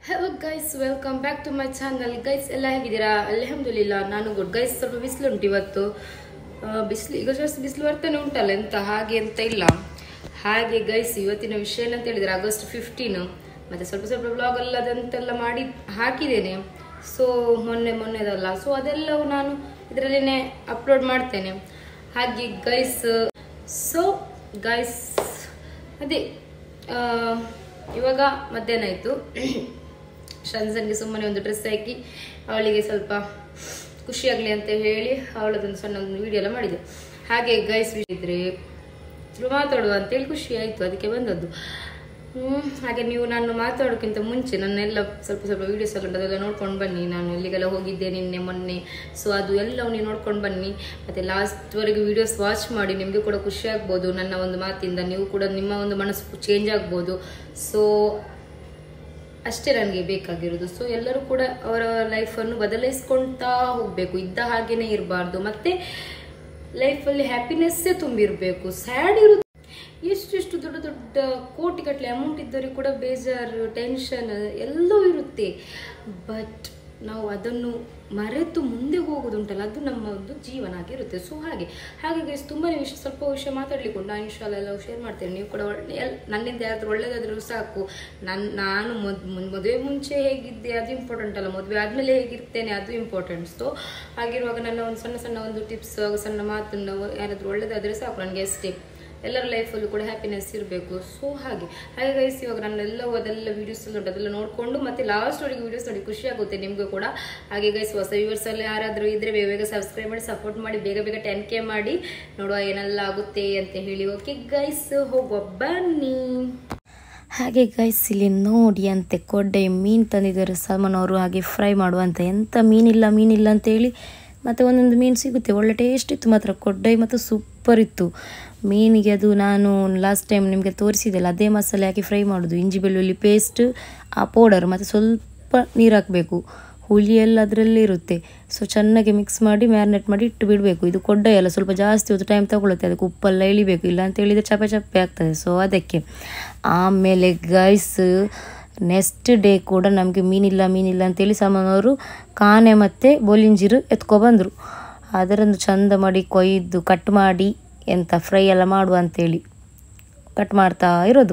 Hello guys, welcome back to my channel. Guys, ಎಲ್ಲ ಹೇಗಿದ್ದೀರಾ? ಅಲ್ಹಮ್ದುಲಿಲ್ಲಾ ನಾನು ಗುಡ್. ಗೈಸ್ ಸ್ವಲ್ಪ ಬಿಸಿಲು ಉಂಟು ಇವತ್ತು. ಬಿಸಿಲು ಈಗ ಜಸ್ಟ್ ಬಿಸಿಲು ಬರ್ತಾನೆ ಉಂಟಲ್ಲ, ಎಂತ ಹಾಗೆ ಅಂತ ಇಲ್ಲ. ಹಾಗೆ ಗೈಸ್, ಇವತ್ತಿನ ವಿಷಯ ಏನಂತ ಹೇಳಿದ್ರೆ ಆಗಸ್ಟ್ 15 ಮತ್ತೆ ಸ್ವಲ್ಪ ಸ್ವಲ್ಪ ಬ್ಲಾಗ್ ಅಲ್ಲದಂತೆಲ್ಲ ಮಾಡಿ ಹಾಕಿದ್ದೇನೆ. ಸೊ ಮೊನ್ನೆದಲ್ಲ, ಸೊ ಅದೆಲ್ಲವೂ ನಾನು ಇದರಲ್ಲೇನೆ ಅಪ್ಲೋಡ್ ಮಾಡ್ತೇನೆ. ಹಾಗೆ ಗೈಸ್, ಅದೇ ಇವಾಗ ಮಧ್ಯಾಹ್ನ ಆಯಿತು. ಶಂಜನ್ಗೆ ಸುಮ್ಮನೆ ಒಂದು ಡ್ರೆಸ್ ಹಾಕಿ ಅವಳಿಗೆ ಸ್ವಲ್ಪ ಖುಷಿಯಾಗಲಿ ಅಂತ ಹೇಳಿ ಅವಳದೊಂದು ಸಣ್ಣ ಒಂದು ವಿಡಿಯೋ ಎಲ್ಲ ಮಾಡಿದೆ. ಹಾಗೆ ಗೈಸ್ ಇದ್ರೆ ಮಾತಾಡುವ ಅಂತೇಳಿ ಖುಷಿ ಆಯಿತು, ಅದಕ್ಕೆ ಬಂದದ್ದು. ಹಾಗೆ ನೀವು ನಾನು ಮಾತಾಡೋಕ್ಕಿಂತ ಮುಂಚೆ ನನ್ನೆಲ್ಲ ಸ್ವಲ್ಪ ವೀಡಿಯೋಸ್ ಎಲ್ಲ ಅದೆಲ್ಲ ನೋಡ್ಕೊಂಡು ಬನ್ನಿ. ನಾನು ಎಲ್ಲಿಗೆಲ್ಲ ಹೋಗಿದ್ದೆ ನಿನ್ನೆ ಮೊನ್ನೆ, ಸೊ ಅದು ಎಲ್ಲವೂ ನೀವು ನೋಡ್ಕೊಂಡು ಬನ್ನಿ. ಮತ್ತು ಲಾಸ್ಟ್ವರೆಗೆ ವೀಡಿಯೋಸ್ ವಾಚ್ ಮಾಡಿ, ನಿಮಗೆ ಕೂಡ ಖುಷಿ ಆಗ್ಬೋದು ನನ್ನ ಒಂದು ಮಾತಿಂದ. ನೀವು ಕೂಡ ನಿಮ್ಮ ಒಂದು ಮನಸ್ಸು ಚೇಂಜ್ ಆಗ್ಬೋದು. ಸೊ ಅಷ್ಟೇ ನನಗೆ ಬೇಕಾಗಿರೋದು. ಸೊ ಎಲ್ಲರೂ ಕೂಡ ಅವರ ಲೈಫನ್ನು ಬದಲಾಯಿಸ್ಕೊಳ್ತಾ ಹೋಗಬೇಕು, ಇದ್ದ ಹಾಗೇನೆ ಇರಬಾರ್ದು. ಮತ್ತು ಲೈಫಲ್ಲಿ ಹ್ಯಾಪಿನೆಸ್ಸೇ ತುಂಬಿರಬೇಕು. ಸ್ಯಾಡ್ ಇರುತ್ತೆ, ಎಷ್ಟು ದೊಡ್ಡ ಕೋಟಿಗಟ್ಟಲೆ ಅಮೌಂಟ್ ಇದ್ದವರಿಗೆ ಕೂಡ ಬೇಜಾರು, ಟೆನ್ಷನ್ ಎಲ್ಲವೂ ಇರುತ್ತೆ. ಬಟ್ ನಾವು ಅದನ್ನು ಮರೆತು ಮುಂದೆ ಹೋಗೋದುಂಟಲ್ಲ, ಅದು ನಮ್ಮ ಒಂದು ಜೀವನ ಆಗಿರುತ್ತೆ. ಸೊ ಹಾಗೆ ಗೈಸ್, ತುಂಬಾ ಸ್ವಲ್ಪ ವಿಷಯ ಮಾತಾಡ್ಲಿಕ್ಕೆ ನಾನು ಇನ್ಶಾಲ್ಲ ಎಲ್ಲ ಶೇರ್ ಮಾಡ್ತೇನೆ. ನೀವು ಕೂಡ ನನ್ನಿಂದ ಯಾರಾದ್ರೂ ಒಳ್ಳೇದಾದ್ರೂ ಸಾಕು. ನಾನು ಮದುವೆ ಮುಂಚೆ ಹೇಗಿದ್ದೆ ಅದು ಇಂಪಾರ್ಟೆಂಟ್ ಅಲ್ಲ, ಮದುವೆ ಆದಮೇಲೆ ಹೇಗಿರ್ತೇನೆ ಅದು ಇಂಪಾರ್ಟೆಂಟ್. ಸೊ ಹಾಗಿರುವಾಗ ನನ್ನ ಒಂದು ಸಣ್ಣ ಒಂದು ಟಿಪ್ಸ್, ಸಣ್ಣ ಮಾತನ್ನು ಯಾರಾದ್ರೂ ಒಳ್ಳೇದಾದರೆ ಸಾಕು ನನಗೆ ಅಷ್ಟೇ. ಎಲ್ಲರ ಲೈಫಲ್ಲೂ ಕೂಡ ಹ್ಯಾಪಿನೆಸ್ ಇರಬೇಕು. ಸೊ ಹಾಗೆ ಗೈಸ್, ಇವಾಗ ನನ್ನೆಲ್ಲವೂ ಅದೆಲ್ಲ ವೀಡಿಯೋಸ್ ಎಲ್ಲ ಉಂಟು, ಅದೆಲ್ಲ ನೋಡಿಕೊಂಡು ಮತ್ತೆ ಲಾಸ್ಟ್ವರೆಗೆ ವೀಡಿಯೋಸ್ ನೋಡಿ ಖುಷಿ ಆಗುತ್ತೆ ನಿಮಗೂ ಕೂಡ. ಹಾಗೆ ಗೈಸ್, ಹೊಸ ವ್ಯೂವರ್ಸ್ ಎಲ್ಲ ಯಾರಾದರೂ ಇದ್ರೆ ಬೇಗ ಸಬ್ಸ್ಕ್ರೈಬ್ ಮಾಡಿ ಸಪೋರ್ಟ್ ಮಾಡಿ, ಬೇಗ 10K ಮಾಡಿ ನೋಡುವ ಏನೆಲ್ಲ ಆಗುತ್ತೆ ಅಂತ ಹೇಳಿ. ಓಕೆ ಗೈಸ್, ಹೋಗುವ ಬನ್ನಿ. ಹಾಗೆ ಗೈಸ್, ಇಲ್ಲಿ ನೋಡಿ ಅಂತೆ ಕೊಡ್ಡೆ ಮೀನು ತಂದಿದ್ದಾರೆ ಸಲ್ಮಾನ್ ಅವರು. ಹಾಗೆ ಫ್ರೈ ಮಾಡುವಂತ, ಎಂಥ ಮೀನಿಲ್ಲ ಅಂತೇಳಿ ಮತ್ತು ಒಂದೊಂದು ಮೀನು ಸಿಗುತ್ತೆ, ಒಳ್ಳೆ ಟೇಸ್ಟ್ ಇತ್ತು ಮಾತ್ರ. ಕೊಡ್ಡೆ ಮತ್ತು ಸೂಪರ್ ಇತ್ತು ಮೀನಿಗೆ. ಅದು ನಾನು ಲಾಸ್ಟ್ ಟೈಮ್ ನಿಮಗೆ ತೋರಿಸಿದ್ದೆಲ್ಲ, ಅದೇ ಮಸಾಲೆ ಹಾಕಿ ಫ್ರೈ ಮಾಡೋದು. ಇಂಜಿ ಬೆಳ್ಳುಳ್ಳಿ ಪೇಸ್ಟ್, ಆ ಪೌಡರ್ ಮತ್ತು ಸ್ವಲ್ಪ ನೀರು ಹಾಕಬೇಕು. ಹುಳಿ ಎಲ್ಲ ಅದರಲ್ಲೇ ಇರುತ್ತೆ. ಸೊ ಚೆನ್ನಾಗಿ ಮಿಕ್ಸ್ ಮಾಡಿ ಮ್ಯಾರಿನೇಟ್ ಮಾಡಿ ಇಟ್ಟು ಬಿಡಬೇಕು. ಇದು ಕೊಡ್ಡೆ ಎಲ್ಲ ಸ್ವಲ್ಪ ಜಾಸ್ತಿ ಹೊತ್ತು ಟೈಮ್ ತಗೊಳುತ್ತೆ, ಅದಕ್ಕೆ ಉಪ್ಪೆಲ್ಲ ಇಳಿಬೇಕು, ಇಲ್ಲ ಅಂತ ಹೇಳಿದರೆ ಚಪ್ಪೆ ಆಗ್ತದೆ. ಸೊ ಅದಕ್ಕೆ ಆಮೇಲೆ ಗೈಸ್, ನೆಕ್ಸ್ಟ್ ಡೇ ಕೂಡ ನಮಗೆ ಮೀನಿಲ್ಲ ಅಂತೇಳಿ ಸಾಮಾನವರು ಕಾನೆ ಮತ್ತು ಬೋಲಿಂಜಿರು ಎತ್ಕೊಬಂದರು. ಅದರನ್ನು ಚಂದ ಮಾಡಿ ಕೊಯ್ದು ಕಟ್ ಮಾಡಿ ಎಂತ ಫ್ರೈ ಎಲ್ಲ ಮಾಡುವ ಅಂತೇಳಿ ಕಟ್ ಮಾಡ್ತಾ ಇರೋದು.